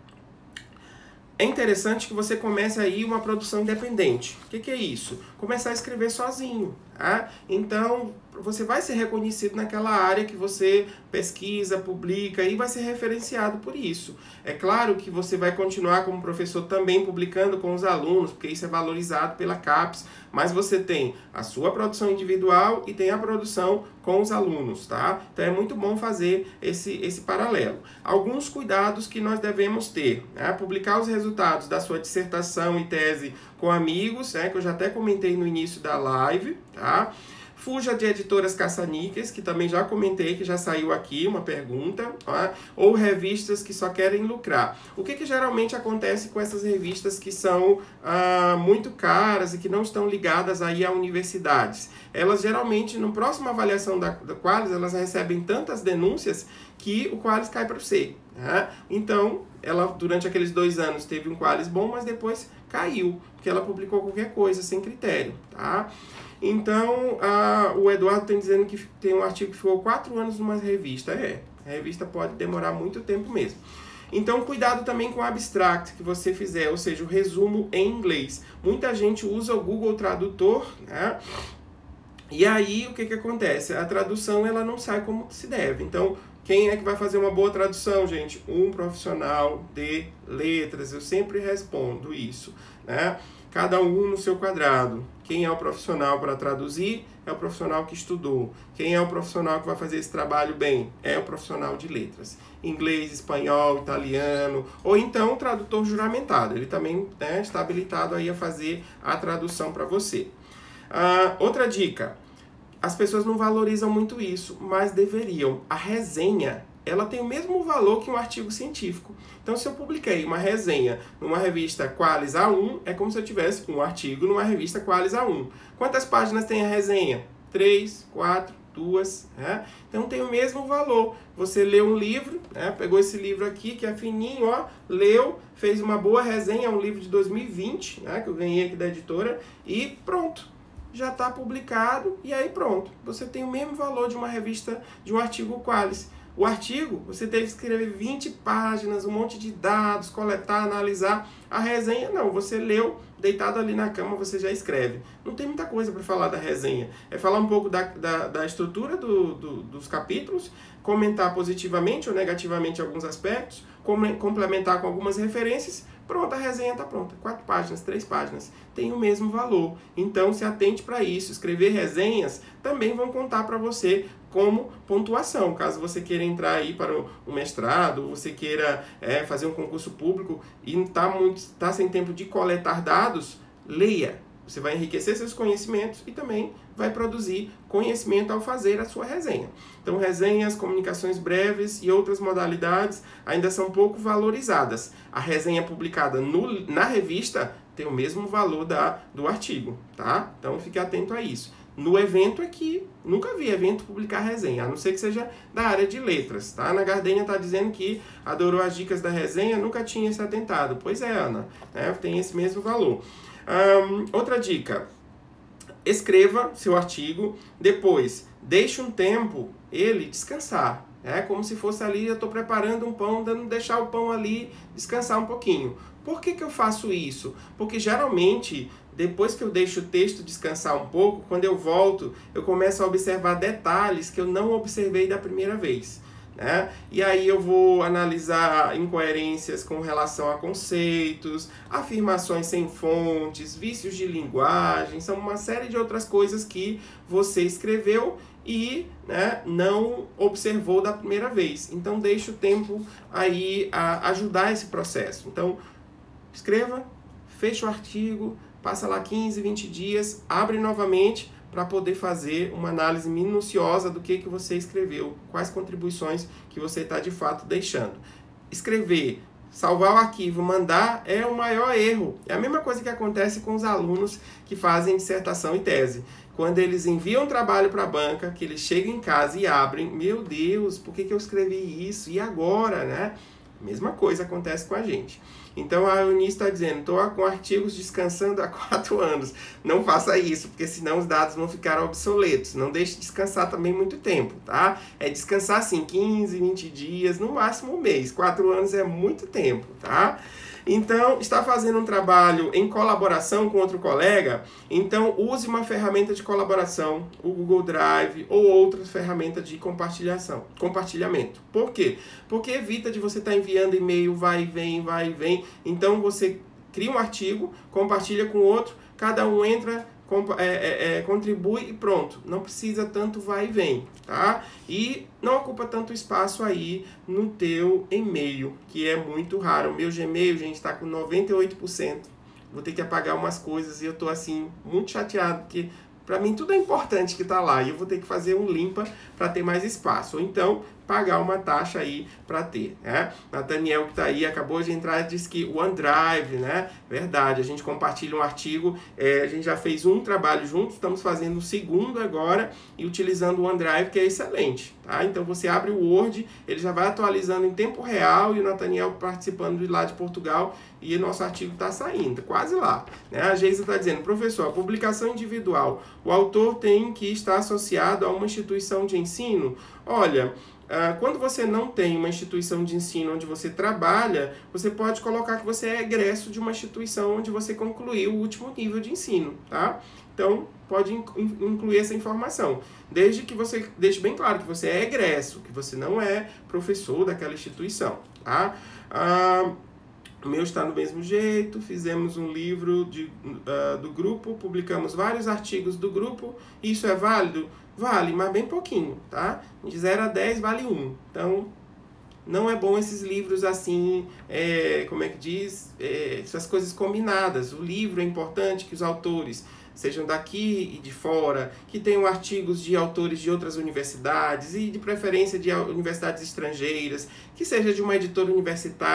é interessante que você comece aí uma produção independente. O que, que é isso? Começar a escrever sozinho. Tá? Então, você vai ser reconhecido naquela área que você pesquisa, publica e vai ser referenciado por isso. É claro que você vai continuar como professor também publicando com os alunos, porque isso é valorizado pela CAPES, mas você tem a sua produção individual e tem a produção com os alunos, tá? Então é muito bom fazer esse, esse paralelo. Alguns cuidados que nós devemos ter, né? Publicar os resultados da sua dissertação e tese com amigos, né? Que eu já até comentei no início da live, tá? Fuja de editoras caça-níqueis, que também já comentei, que já saiu aqui uma pergunta, tá? Ou revistas que só querem lucrar. O que, que geralmente acontece com essas revistas que são ah, muito caras e que não estão ligadas aí a universidades? Elas geralmente, na próxima avaliação da, da Qualis, elas recebem tantas denúncias que o Qualis cai para você. Né? Então, ela durante aqueles dois anos teve um Qualis bom, mas depois caiu, porque ela publicou qualquer coisa sem critério, tá? Então, a, o Eduardo tem dizendo que tem um artigo que ficou quatro anos numa revista. É, a revista pode demorar muito tempo mesmo. Então, cuidado também com o abstract que você fizer, ou seja, o resumo em inglês. Muita gente usa o Google Tradutor, né? E aí, o que, que acontece? A tradução ela não sai como se deve. Então, quem é que vai fazer uma boa tradução, gente? Um profissional de letras. Eu sempre respondo isso, né? Cada um no seu quadrado. Quem é o profissional para traduzir? É o profissional que estudou. Quem é o profissional que vai fazer esse trabalho bem? É o profissional de letras. Inglês, espanhol, italiano, ou então o tradutor juramentado. Ele também, né, está habilitado aí a fazer a tradução para você. Ah, outra dica. As pessoas não valorizam muito isso, mas deveriam. A resenha, ela tem o mesmo valor que um artigo científico. Então, se eu publiquei uma resenha numa revista Qualis A um, é como se eu tivesse um artigo numa revista Qualis A um. Quantas páginas tem a resenha? três, quatro, duas, né? Então tem o mesmo valor. Você leu um livro, né? Pegou esse livro aqui, que é fininho, ó, leu, fez uma boa resenha, é um livro de dois mil e vinte, né? Que eu ganhei aqui da editora, e pronto, já está publicado, e aí pronto. Você tem o mesmo valor de uma revista, de um artigo Qualis. O artigo, você teve que escrever vinte páginas, um monte de dados, coletar, analisar. A resenha, não, você leu, deitado ali na cama, você já escreve. Não tem muita coisa para falar da resenha. É falar um pouco da, da, da estrutura do, do, dos capítulos, comentar positivamente ou negativamente alguns aspectos, complementar com algumas referências. Pronto, a resenha está pronta. Quatro páginas, três páginas. Tem o mesmo valor. Então, se atente para isso. Escrever resenhas também vão contar para você como pontuação. Caso você queira entrar aí para o mestrado, você queira é, fazer um concurso público e não está muito, tá sem tempo de coletar dados, leia. Você vai enriquecer seus conhecimentos e também vai produzir conhecimento ao fazer a sua resenha. Então, resenhas, comunicações breves e outras modalidades ainda são pouco valorizadas. A resenha publicada no, na revista tem o mesmo valor da, do artigo, tá? Então, fique atento a isso. No evento aqui, nunca vi evento publicar resenha, a não ser que seja da área de letras, tá? Ana Gardênia está dizendo que adorou as dicas da resenha, nunca tinha se atentado. Pois é, Ana, né? Tem esse mesmo valor. Um, outra dica, escreva seu artigo, depois deixe um tempo ele descansar. É como se fosse ali, eu estou preparando um pão, dando deixar o pão ali descansar um pouquinho. Por que que eu faço isso? Porque geralmente, depois que eu deixo o texto descansar um pouco, quando eu volto, eu começo a observar detalhes que eu não observei da primeira vez. Né? E aí eu vou analisar incoerências com relação a conceitos, afirmações sem fontes, vícios de linguagem, são uma série de outras coisas que você escreveu e né, não observou da primeira vez. Então deixe o tempo aí a ajudar esse processo. Então escreva, fecha o artigo, passa lá quinze, vinte dias, abre novamente para poder fazer uma análise minuciosa do que, que você escreveu, quais contribuições que você está de fato deixando. Escrever, salvar o arquivo, mandar é o maior erro. É a mesma coisa que acontece com os alunos que fazem dissertação e tese. Quando eles enviam um trabalho para a banca, que eles chegam em casa e abrem, meu Deus, por que, que eu escrevi isso? E agora, né? Mesma coisa acontece com a gente. Então a Eunice está dizendo, estou com artigos descansando há quatro anos. Não faça isso, porque senão os dados vão ficar obsoletos. Não deixe descansar também muito tempo, tá? É descansar assim, quinze, vinte dias, no máximo um mês. Quatro anos é muito tempo, tá? Então, está fazendo um trabalho em colaboração com outro colega, então use uma ferramenta de colaboração, o Google Drive ou outra ferramenta de compartilhação, compartilhamento. Por quê? Porque evita de você estar enviando e-mail, vai e vem, vai e vem. Então, você cria um artigo, compartilha com outro, cada um entra, É, é, é, contribui e pronto, não precisa tanto vai e vem, tá? E não ocupa tanto espaço aí no teu e-mail, que é muito raro. O meu Gmail, gente, está com noventa e oito por cento. Vou ter que apagar umas coisas e eu tô assim, muito chateado, porque para mim tudo é importante que tá lá e eu vou ter que fazer um limpa para ter mais espaço. Ou então, pagar uma taxa aí para ter, né? Nathaniel que tá aí, acabou de entrar, disse que o OneDrive, né? Verdade, a gente compartilha um artigo, é, a gente já fez um trabalho junto, estamos fazendo o segundo agora e utilizando o OneDrive, que é excelente, tá? Então você abre o Word, ele já vai atualizando em tempo real e o Nathaniel participando de lá de Portugal e o nosso artigo está saindo, quase lá, né? A Geisa está dizendo, professor, a publicação individual, o autor tem que estar associado a uma instituição de ensino? Olha, quando você não tem uma instituição de ensino onde você trabalha, você pode colocar que você é egresso de uma instituição onde você concluiu o último nível de ensino, tá? Então, pode incluir essa informação, desde que você deixe bem claro que você é egresso, que você não é professor daquela instituição, tá? Ah, o meu está do mesmo jeito, fizemos um livro de, uh, do grupo, publicamos vários artigos do grupo, isso é válido? Vale, mas bem pouquinho, tá? De zero a dez vale um. Então, não é bom esses livros assim, é, como é que diz? É, essas coisas combinadas. O livro é importante que os autores sejam daqui e de fora, que tenham artigos de autores de outras universidades e de preferência de universidades estrangeiras, que seja de uma editora universitária.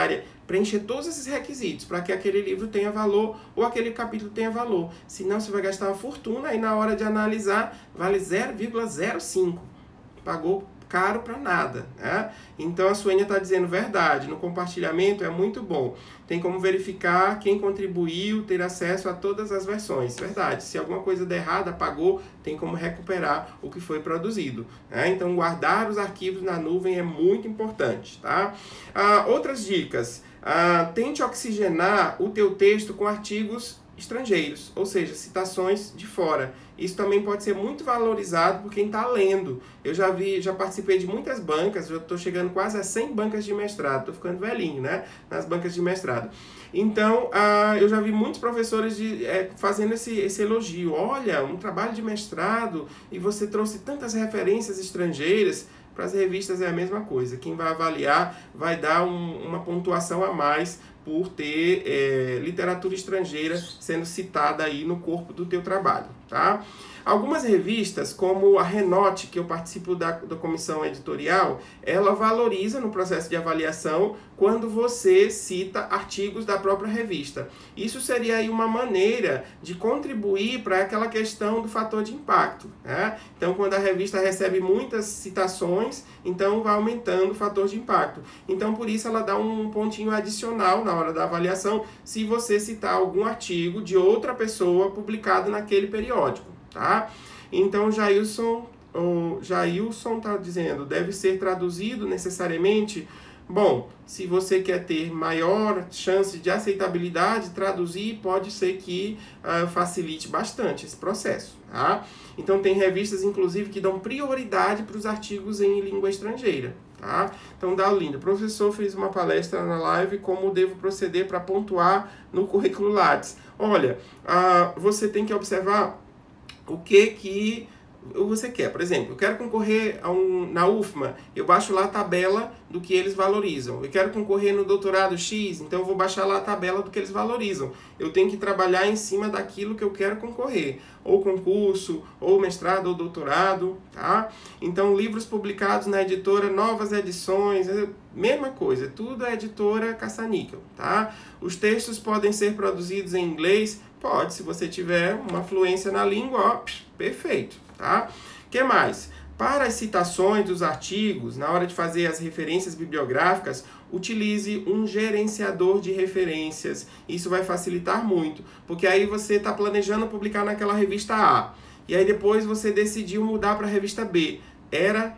preencher todos esses requisitos para que aquele livro tenha valor ou aquele capítulo tenha valor. Senão você vai gastar uma fortuna e na hora de analisar vale zero vírgula zero cinco. Pagou caro para nada, né? Então a Suênia está dizendo verdade, no compartilhamento é muito bom. Tem como verificar quem contribuiu, ter acesso a todas as versões. Verdade, se alguma coisa der errado, apagou, tem como recuperar o que foi produzido, né? Então guardar os arquivos na nuvem é muito importante, tá? Ah, outras dicas, ah, tente oxigenar o teu texto com artigos estrangeiros, ou seja, citações de fora. Isso também pode ser muito valorizado por quem está lendo. Eu já vi, já participei de muitas bancas, já estou chegando quase a cem bancas de mestrado, estou ficando velhinho, né? Nas bancas de mestrado. Então, ah, eu já vi muitos professores de, é, fazendo esse, esse elogio. Olha, um trabalho de mestrado e você trouxe tantas referências estrangeiras. Para as revistas é a mesma coisa. Quem vai avaliar vai dar um, uma pontuação a mais por ter é, literatura estrangeira sendo citada aí no corpo do teu trabalho, tá? Algumas revistas, como a Renote, que eu participo da, da comissão editorial, ela valoriza no processo de avaliação quando você cita artigos da própria revista. Isso seria aí uma maneira de contribuir para aquela questão do fator de impacto, né? Então, quando a revista recebe muitas citações, então vai aumentando o fator de impacto. Então, por isso, ela dá um pontinho adicional na hora da avaliação se você citar algum artigo de outra pessoa publicado naquele periódico, tá? Então, Jailson, o Jailson está dizendo, deve ser traduzido necessariamente. Bom, se você quer ter maior chance de aceitabilidade, traduzir pode ser que uh, facilite bastante esse processo, tá? Então, tem revistas, inclusive, que dão prioridade para os artigos em língua estrangeira, tá? Então, Daolinda, o professor fez uma palestra na live como devo proceder para pontuar no currículo Lattes. Olha, uh, você tem que observar o que que você quer. Por exemplo, eu quero concorrer a um, na U F M A, eu baixo lá a tabela do que eles valorizam. Eu quero concorrer no doutorado X, então eu vou baixar lá a tabela do que eles valorizam. Eu tenho que trabalhar em cima daquilo que eu quero concorrer, ou concurso, ou mestrado, ou doutorado, tá? Então, livros publicados na editora Novas Edições, mesma coisa, tudo é editora caça-níquel, tá? Os textos podem ser produzidos em inglês? Pode, se você tiver uma fluência na língua, ó, perfeito, tá? O que mais? Para as citações dos artigos, na hora de fazer as referências bibliográficas, utilize um gerenciador de referências. Isso vai facilitar muito, porque aí você está planejando publicar naquela revista A, e aí depois você decidiu mudar para a revista B. Era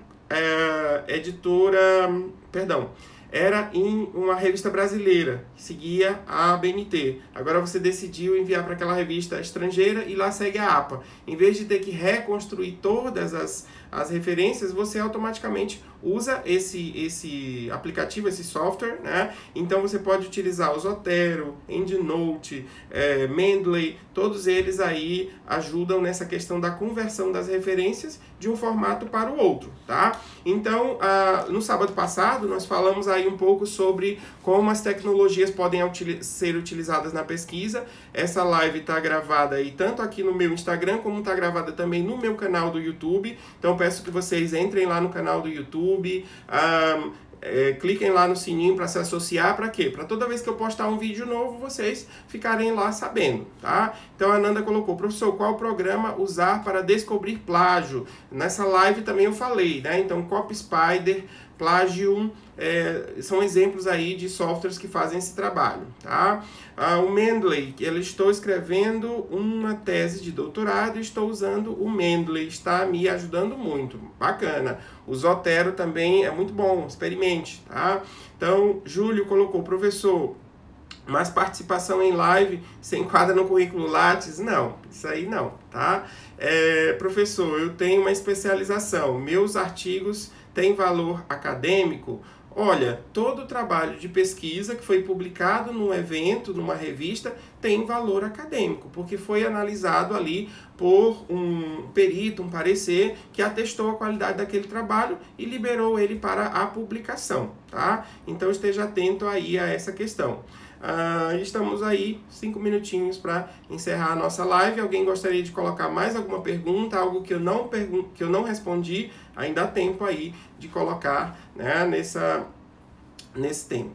é, editora, perdão, era em uma revista brasileira, que seguia a A B N T. Agora você decidiu enviar para aquela revista estrangeira e lá segue a A P A. Em vez de ter que reconstruir todas as, as referências, você automaticamente usa esse, esse aplicativo, esse software, né? Então você pode utilizar o Zotero, EndNote, é, Mendeley, todos eles aí ajudam nessa questão da conversão das referências de um formato para o outro, tá? Então, ah, no sábado passado, nós falamos aí um pouco sobre como as tecnologias podem util- ser utilizadas na pesquisa. Essa live está gravada aí tanto aqui no meu Instagram, como está gravada também no meu canal do YouTube. Então, peço que vocês entrem lá no canal do YouTube, Um, é, cliquem lá no sininho para se associar. Para quê? Para toda vez que eu postar um vídeo novo, vocês ficarem lá sabendo, tá? Então a Ananda colocou, professor, qual programa usar para descobrir plágio? Nessa live também eu falei, né? Então CopySpider, Plagium, é, são exemplos aí de softwares que fazem esse trabalho, tá? Ah, o Mendeley, eu estou escrevendo uma tese de doutorado e estou usando o Mendeley, está me ajudando muito, bacana. O Zotero também é muito bom, experimente, tá? Então, Júlio colocou, professor, mas participação em live se enquadra no currículo Lattes? Não, isso aí não, tá? É, professor, eu tenho uma especialização, meus artigos têm valor acadêmico? Olha, todo trabalho de pesquisa que foi publicado num evento, numa revista, tem valor acadêmico, porque foi analisado ali por um perito, um parecer, que atestou a qualidade daquele trabalho e liberou ele para a publicação, tá? Então esteja atento aí a essa questão. Uh, estamos aí, cinco minutinhos para encerrar a nossa live. Alguém gostaria de colocar mais alguma pergunta, algo que eu não, pergun que eu não respondi? Ainda há tempo aí de colocar, né, nessa, nesse tempo.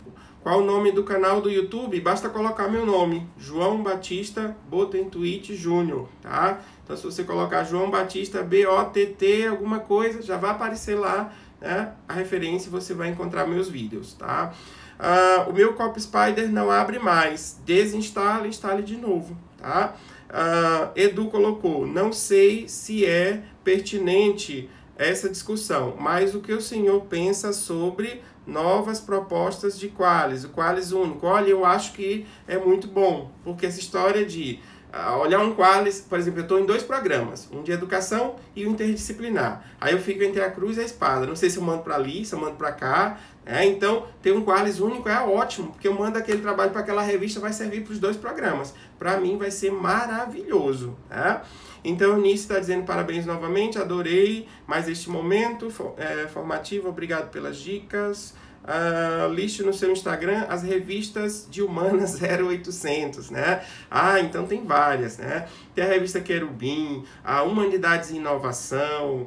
Qual o nome do canal do YouTube? Basta colocar meu nome, João Batista Bottentuit Júnior, tá? Então, se você colocar João Batista B O T T alguma coisa, já vai aparecer lá, né, a referência e você vai encontrar meus vídeos, tá? Uh, o meu Copy Spider não abre mais. Desinstala e instale de novo, tá? Uh, Edu colocou, não sei se é pertinente essa discussão, mas o que o senhor pensa sobre novas propostas de Qualis, o Qualis único? Olha, eu acho que é muito bom, porque essa história de uh, olhar um Qualis, por exemplo, eu estou em dois programas, um de educação e um interdisciplinar, aí eu fico entre a cruz e a espada, não sei se eu mando para ali, se eu mando para cá, é, então ter um Qualis único é ótimo, porque eu mando aquele trabalho para aquela revista, vai servir para os dois programas, para mim vai ser maravilhoso, né? Então, o Nice está dizendo parabéns novamente, adorei mais este momento é, formativo, obrigado pelas dicas. Uh, liste no seu Instagram as revistas de Humanas zero oitocentos, né? Ah, então tem várias, né? Tem a revista Querubim, a Humanidades e Inovação,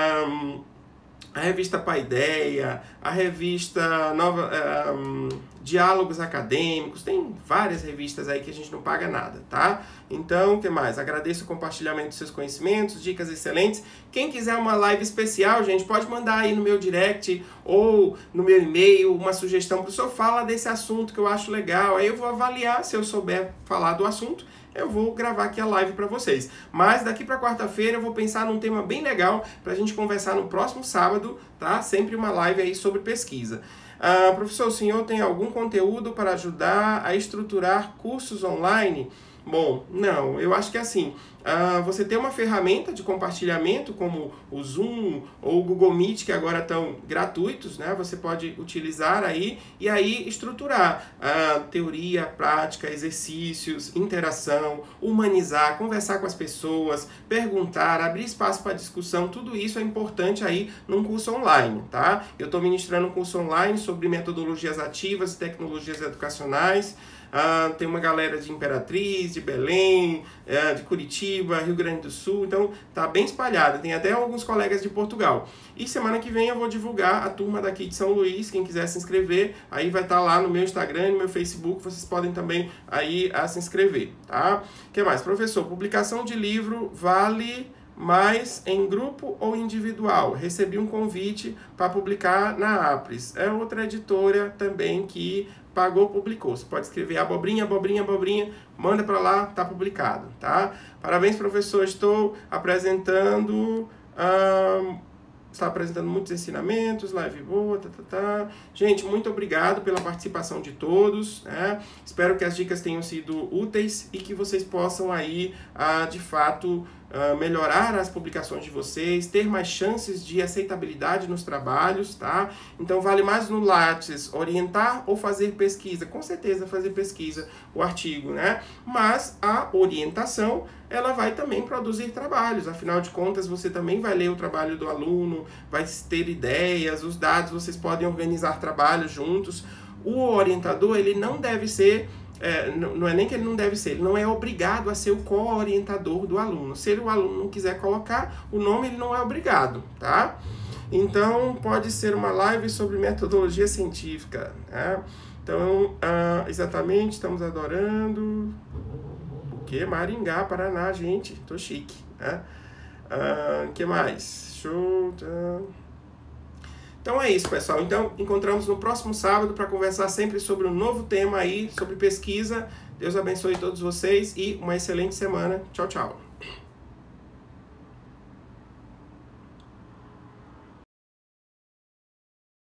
um, a revista Paideia, a revista Nova, um, Diálogos Acadêmicos, tem várias revistas aí que a gente não paga nada, tá? Então, o que mais? Agradeço o compartilhamento dos seus conhecimentos, dicas excelentes. Quem quiser uma live especial, gente, pode mandar aí no meu direct ou no meu e-mail uma sugestão. Professor, fala desse assunto que eu acho legal. Aí eu vou avaliar, se eu souber falar do assunto, eu vou gravar aqui a live para vocês. Mas daqui para quarta-feira eu vou pensar num tema bem legal para a gente conversar no próximo sábado, tá? Sempre uma live aí sobre pesquisa. Ah, professor, o senhor tem algum conteúdo para ajudar a estruturar cursos online? Bom, não, eu acho que assim, uh, você tem uma ferramenta de compartilhamento como o Zoom ou o Google Meet, que agora estão gratuitos, né? Você pode utilizar aí e aí estruturar uh, teoria, prática, exercícios, interação, humanizar, conversar com as pessoas, perguntar, abrir espaço para discussão, tudo isso é importante aí num curso online, tá? Eu estou ministrando um curso online sobre metodologias ativas e tecnologias educacionais. Uh, tem uma galera de Imperatriz, de Belém, uh, de Curitiba, Rio Grande do Sul, então tá bem espalhado, tem até alguns colegas de Portugal. E semana que vem eu vou divulgar a turma daqui de São Luís, quem quiser se inscrever, aí vai estar tá lá no meu Instagram, no meu Facebook, vocês podem também aí a se inscrever, tá? O que mais? Professor, publicação de livro vale mais em grupo ou individual? Recebi um convite para publicar na Apres, é outra editora também que pagou, publicou. Você pode escrever abobrinha, abobrinha, abobrinha, manda para lá, tá publicado, tá? Parabéns, professor, estou apresentando, um, está apresentando muitos ensinamentos, live boa, tá, tá, tá. Gente, muito obrigado pela participação de todos, né? Espero que as dicas tenham sido úteis e que vocês possam aí, uh, de fato, Uh, melhorar as publicações de vocês, ter mais chances de aceitabilidade nos trabalhos, tá? Então vale mais no Lattes orientar ou fazer pesquisa, com certeza fazer pesquisa, o artigo, né? Mas a orientação, ela vai também produzir trabalhos, afinal de contas você também vai ler o trabalho do aluno, vai ter ideias, os dados, vocês podem organizar trabalhos juntos. O orientador, ele não deve ser É, não é nem que ele não deve ser, ele não é obrigado a ser o co-orientador do aluno. Se ele, o aluno não quiser colocar o nome, ele não é obrigado, tá? Então, pode ser uma live sobre metodologia científica, né? Então, ah, exatamente, estamos adorando... O que? Maringá, Paraná, gente, tô chique, né? O ah, que mais? Show... Tá. Então é isso, pessoal. Então, encontramos no próximo sábado para conversar sempre sobre um novo tema aí, sobre pesquisa. Deus abençoe todos vocês e uma excelente semana. Tchau, tchau.